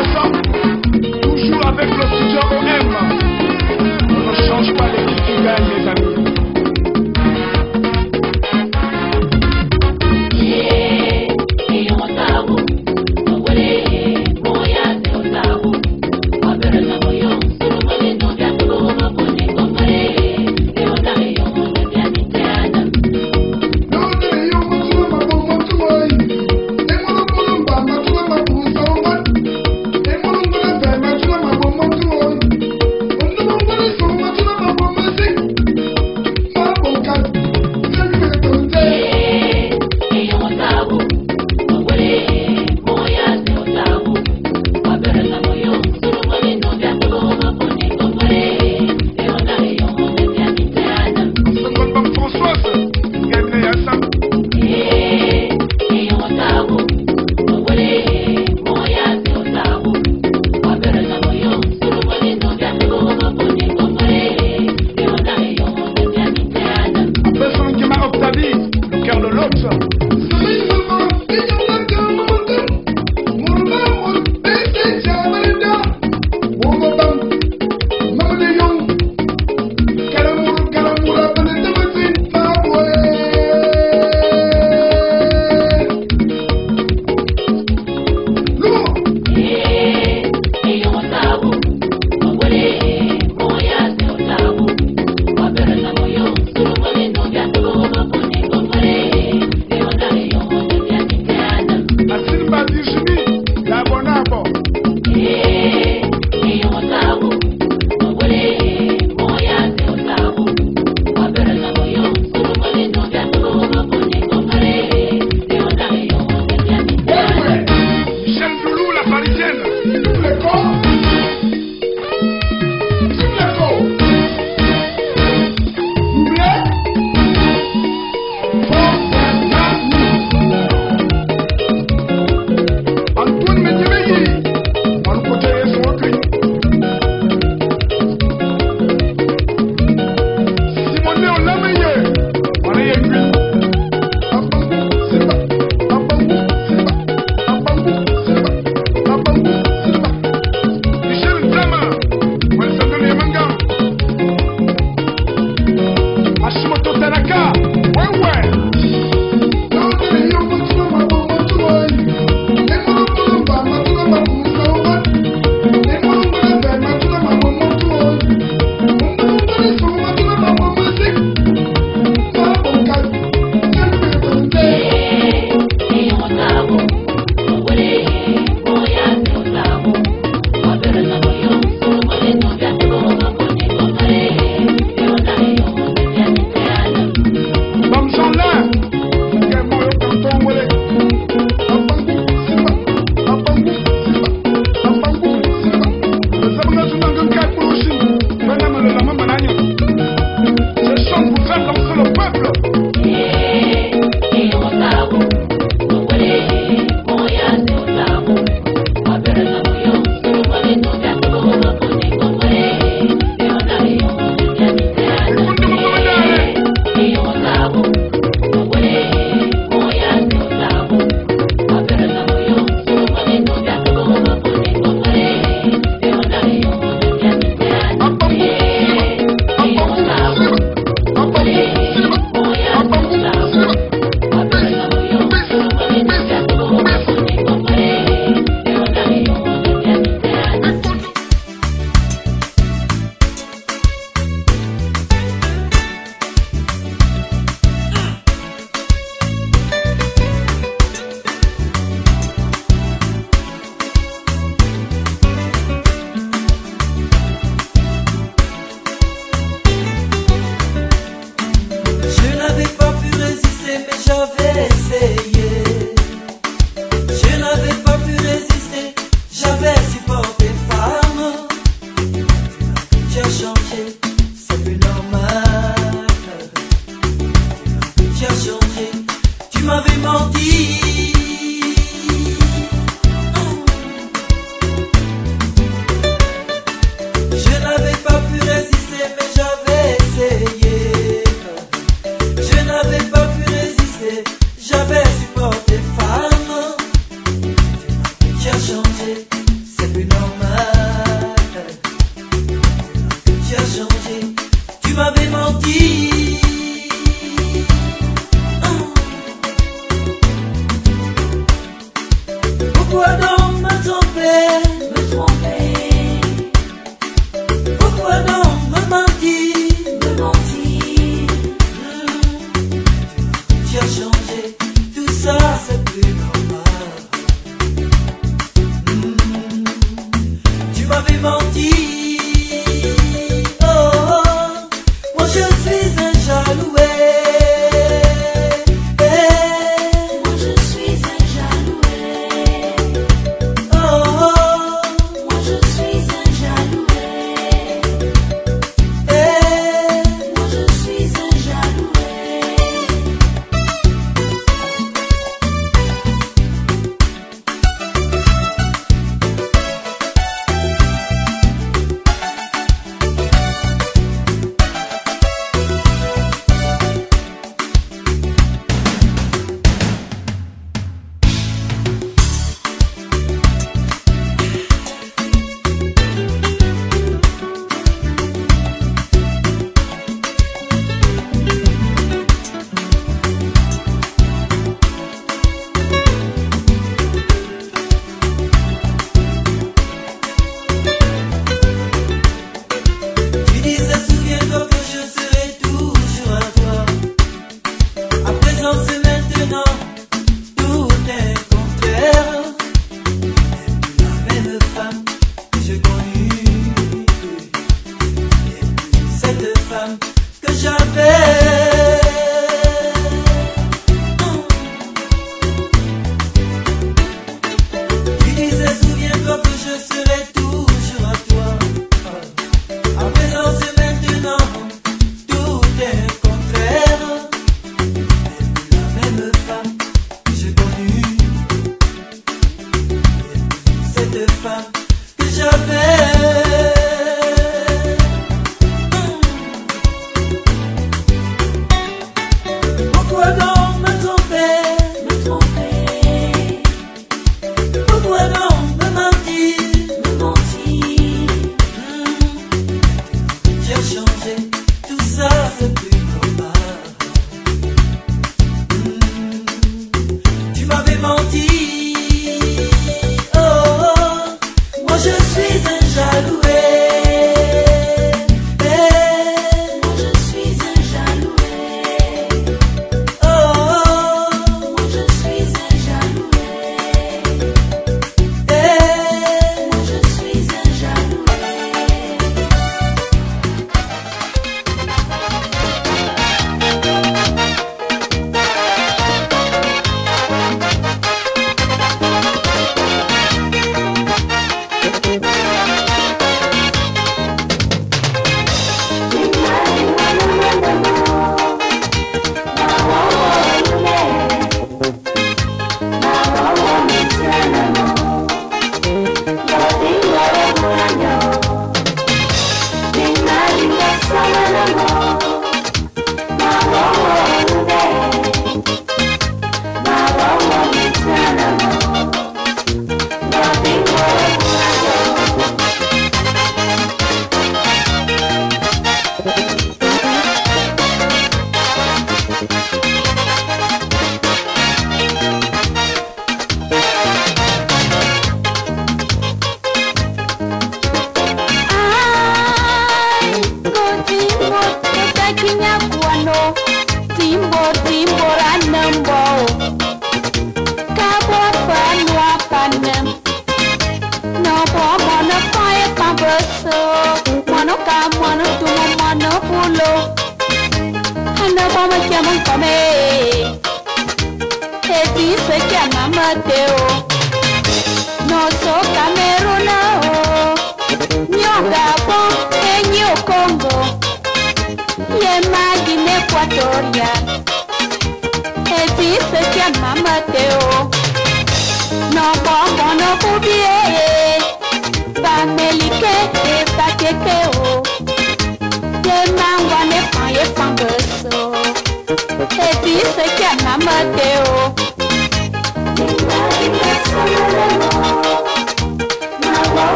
jaloux.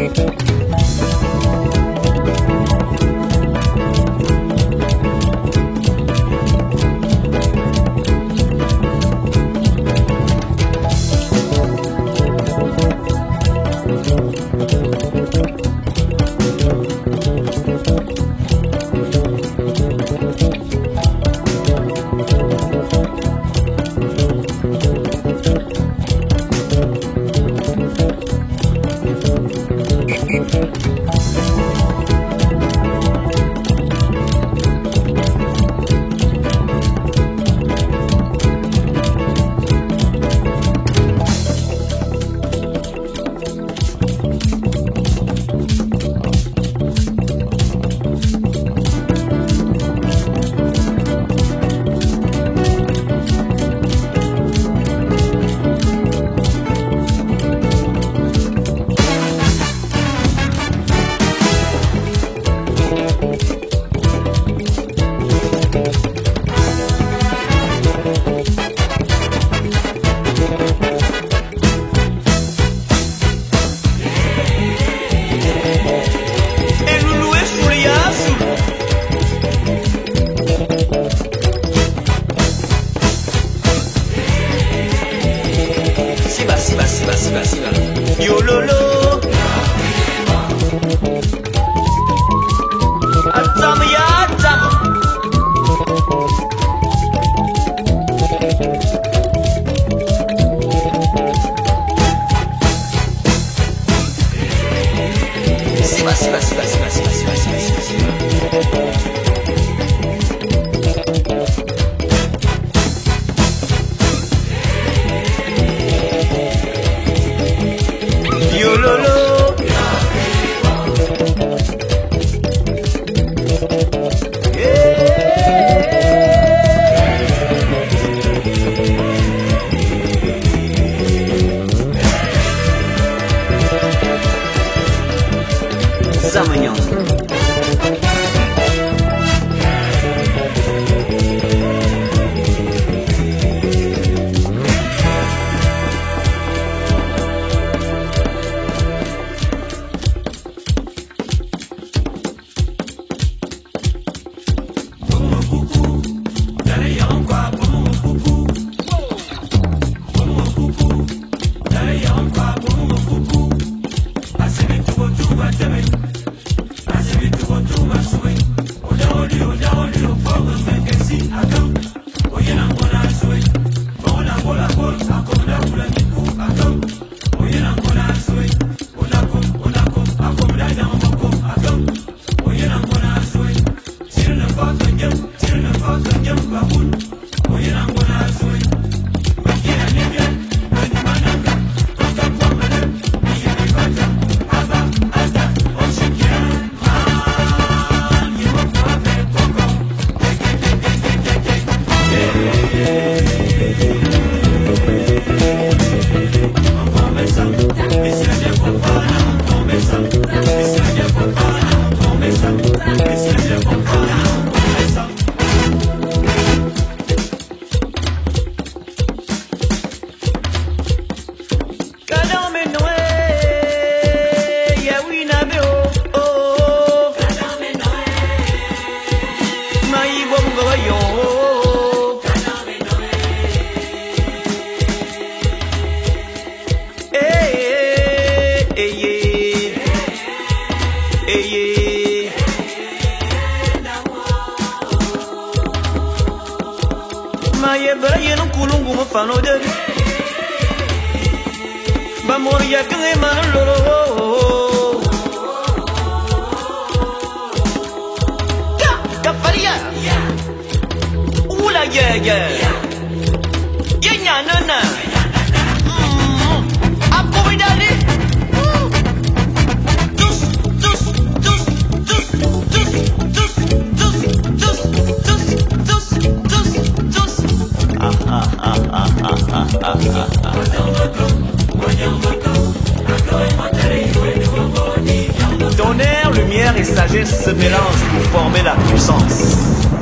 Tonnerre, lumière et sagesse se mélangent pour former la puissance.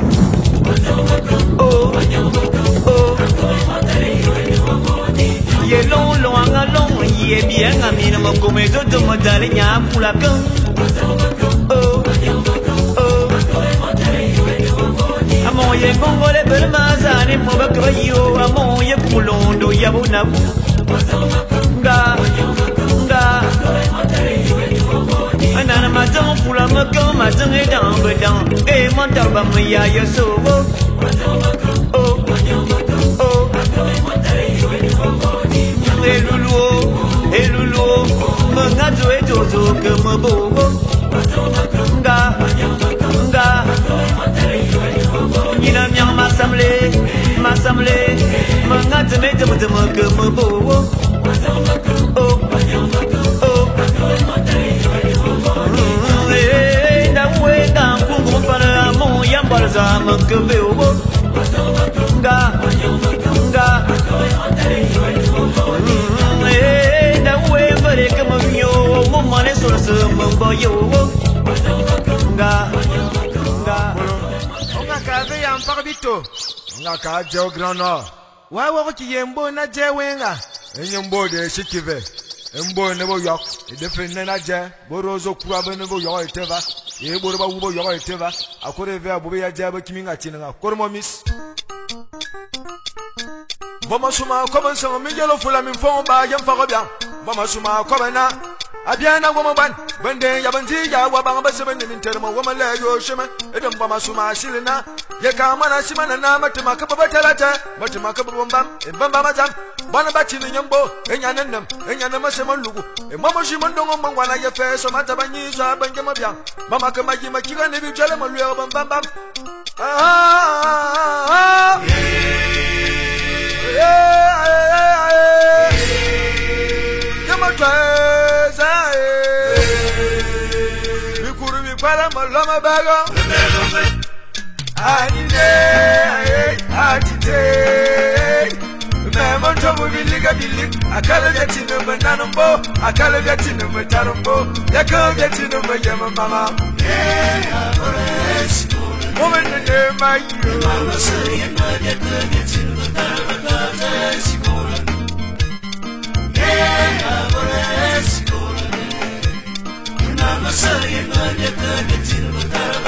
Oh, oh, yelon, long, long, yé bien à mi ne me commet de me d'aller nya pour la con. Oh, oh. Amon yé congolais bel mazane mo bakyo amon yé kulondo yabona. Nga nga. Anana matin pour la me con matin et dans bedant et mon tabac me ya yo so. Oh. Elulu, mengajo ejojo ke mebogo. Nga, nina miang masamle, mengajo mejem ke mebogo. Oh, dawe kampung para mo yang balza mengkebeo. Nga. Nga je Grand Nord. Wa wa ki yembo na je wenga. Enyembo de shikive. Embo ne bo yok. E defe na je. Borozo kura be ne bo yo eteva. E boro ba wo bo yo eteva. Akore ve abo be ya je ba kiminga tinga. Kormo miss. Bama suma comme ça me yelo fula min fon ba yam fa bien. Bama suma comme na abiana wo ban bande ya banti ya wa ba ba se ben min termo wo mala yo shema edam bama suma silina ye ka mana simana na matima ka ba talata matima ka bam e bamba majam bana ba tin nyambo enyana ma se man lugu e mama shi man dongo mangwana ye fe so mata banyi so banje ma bien mama ka maji ma kira ne bi jale ma lu bam Para malama bago Adide Memo tobu biliga bilik Akala getinu menanumbo Akala getinu metarumbo Yako getinu meyama mama Woman in the my Mama say and I get the getinu Mama say and I get the getinu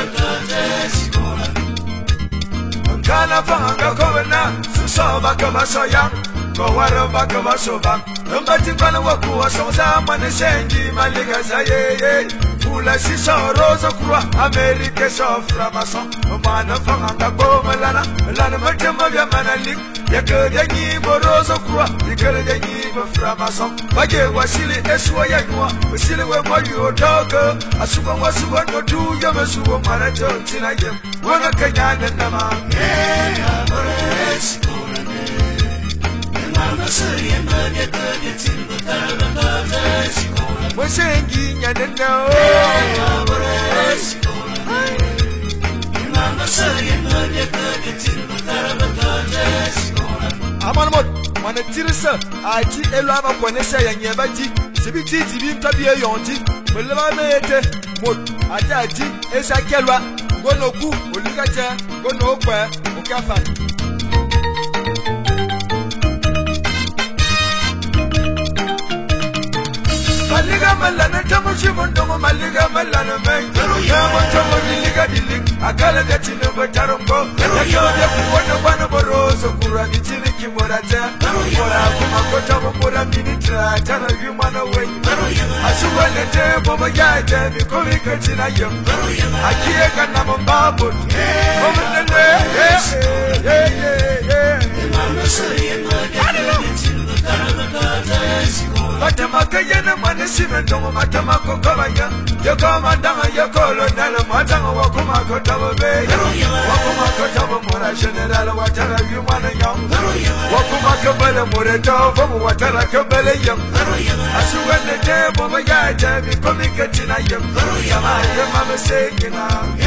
Kana fanga kovena Susoba kama soya Kowaro baka masoba Mbati pana wakuwa Sonza mane sengi Malika zaye Fula sisa rosa kuwa Amerike sofra mason Mbana fanga koma lana Lana matema vya manalik Yakada nyibo rosa kuwa Yakada nyibo fra mason Baje wasili eswa yanwa Wasili we moyu otoka Asuwa wasuwa notu Yama suwa marajo tina yem Wana kanyana nama Wasengi nyaneno Amanmot wana tirisa aji elo aba konesa ya nyebaji sibiti tibi mtabie yonji belema mete mot ataji esa kelwa gono ku olikache gono okwe okafa Maliga malana tamu shibondomo maliga malana men Yama tamu diliga dilik Akala gatino batarumbo Yakala kuwana bana borozo Kura nitini kimorata Mora kumakota mbora minitra Tana yumana wen Asuwa lete boba yaite Mikovi katina yem Akie kana mbabot Momentele Mama say and Matamaka yana manisime tongo matamako kabaya Yokoma danga yokolo nalo matanga wakuma kotabo be Wakuma kotabo mora general watara yumana yam Wakuma kabele more tofu watara kabele yam Asuwele te boba yaite mikomi katina yam Yama yama mesekina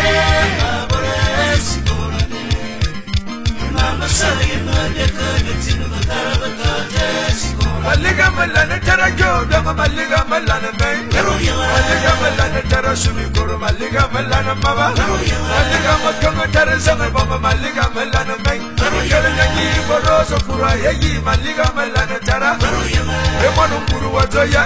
Mama say and Maliga malana tara joga maliga malana bay Maliga malana tara sumi koro maliga malana mama Maliga makanga tara zama baba maliga malana bay Kele nyanyi boroso kura yeyi maliga melana tara. Emanu kuru watoya.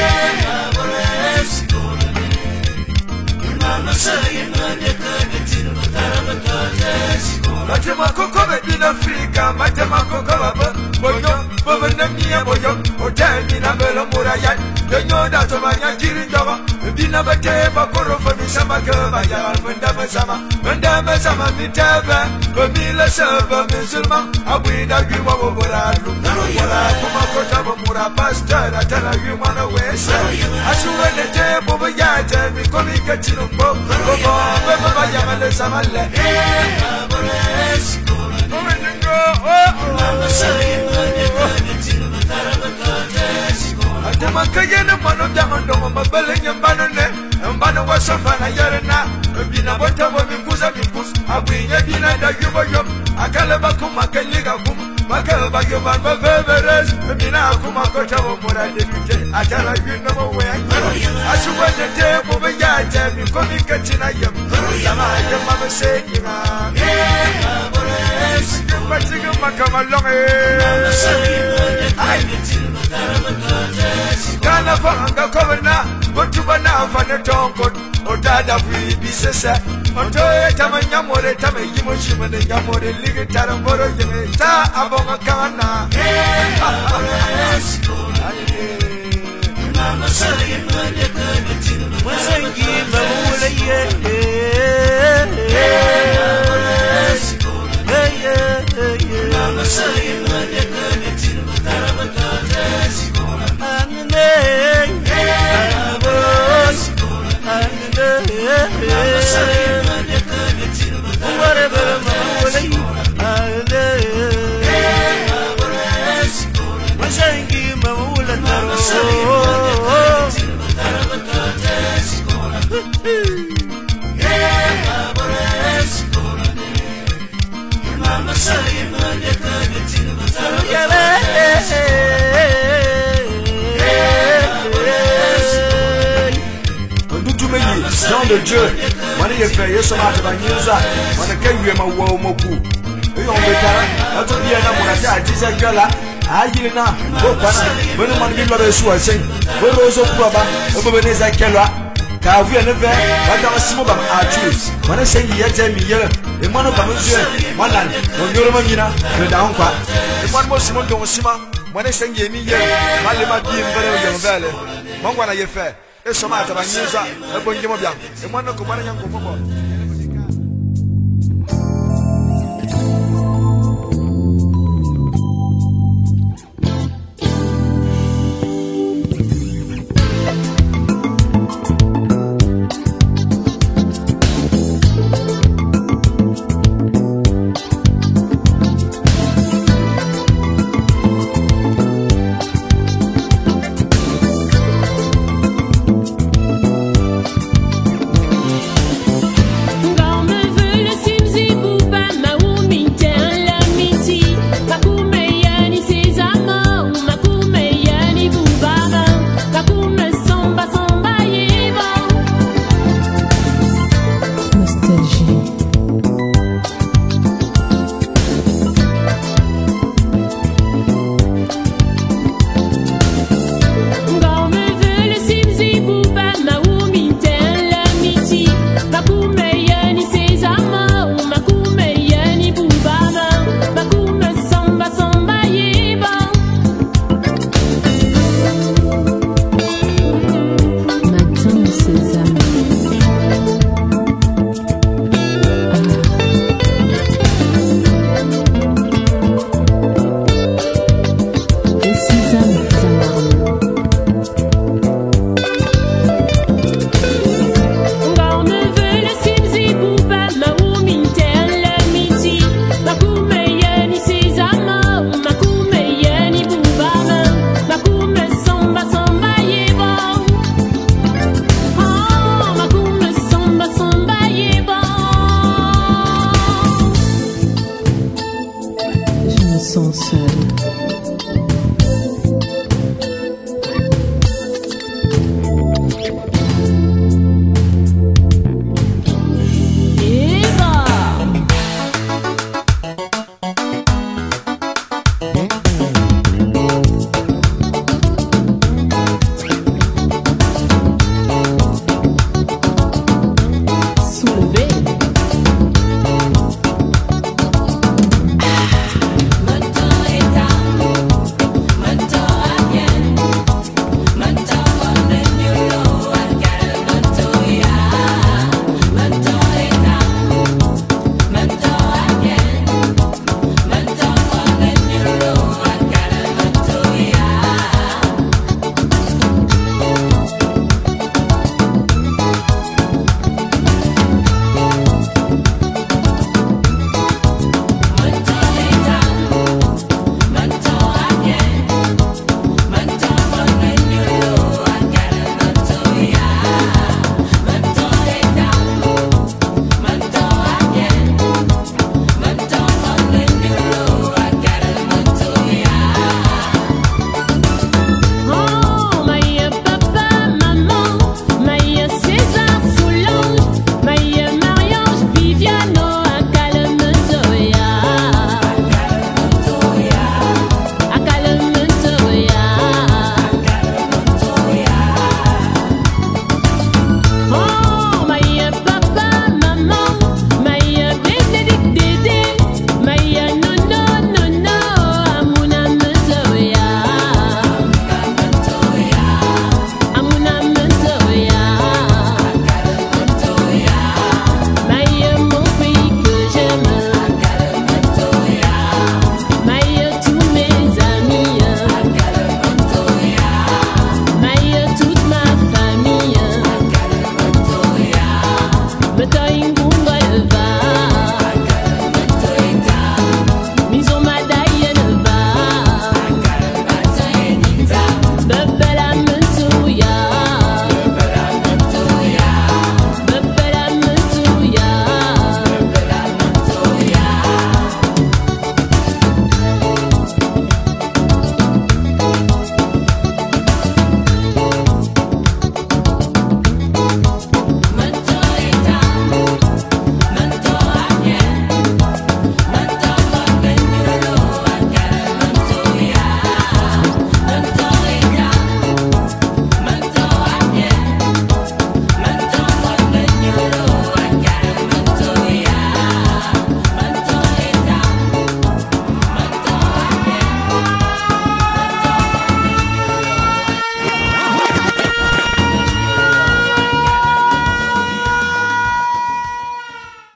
Matema koko bedina Afrika, matema koko baba boyo, baba namiya boyo, otani na bela muraya, donyo da tomanya kirinjawa, bina bate bakoro fami sama kaba ya, menda mesama mitaba, bamila saba mesulma, abwida giwa waburalu, wala kuma kota bamura pastor, atala giwa na wesa, asuwa nete boba yate, mikomi kachino baba yamale samale. Atemakayene mano damando mabalenya mbanone mbana wasafana yarena bina botabo mikuza abwinya bina dagiboyo akale bakuma kaliga kum makale bagyo bamba feveres bina akuma kotabo murade bite atara yino mowe asubanye te bobe yaje mikomi katina yam yama yama mesenyina Matiga makamalonge Kana fanga kovena Gotubana fane tonko Otada fui bisesa Otoye tamanyamore Tamayimo shimane nyamore Ligi taramboro jeme Ta abonga kana Mwasengi mawule Nom de Dieu, moi les fait, je suis marqué dans Niza, moi les cailloux et ma wow moku. Et on veut attends bien là, mon affaire à 10 heures là, à Yilena, au Pana, venez m'en dire le soir, c'est, au Rosso Proba, au Bobenez à Kella, car vous avez fait, va dans Simon à tuer, moi les 5 years, et moi non pas monsieur, moi là, mon Yolomanina, le down quoi. Et moi, moi Simon dans Sima, moi les 5 years, moi les ma bien, moi voilà, y fait. Et ce matin, et moi, je suis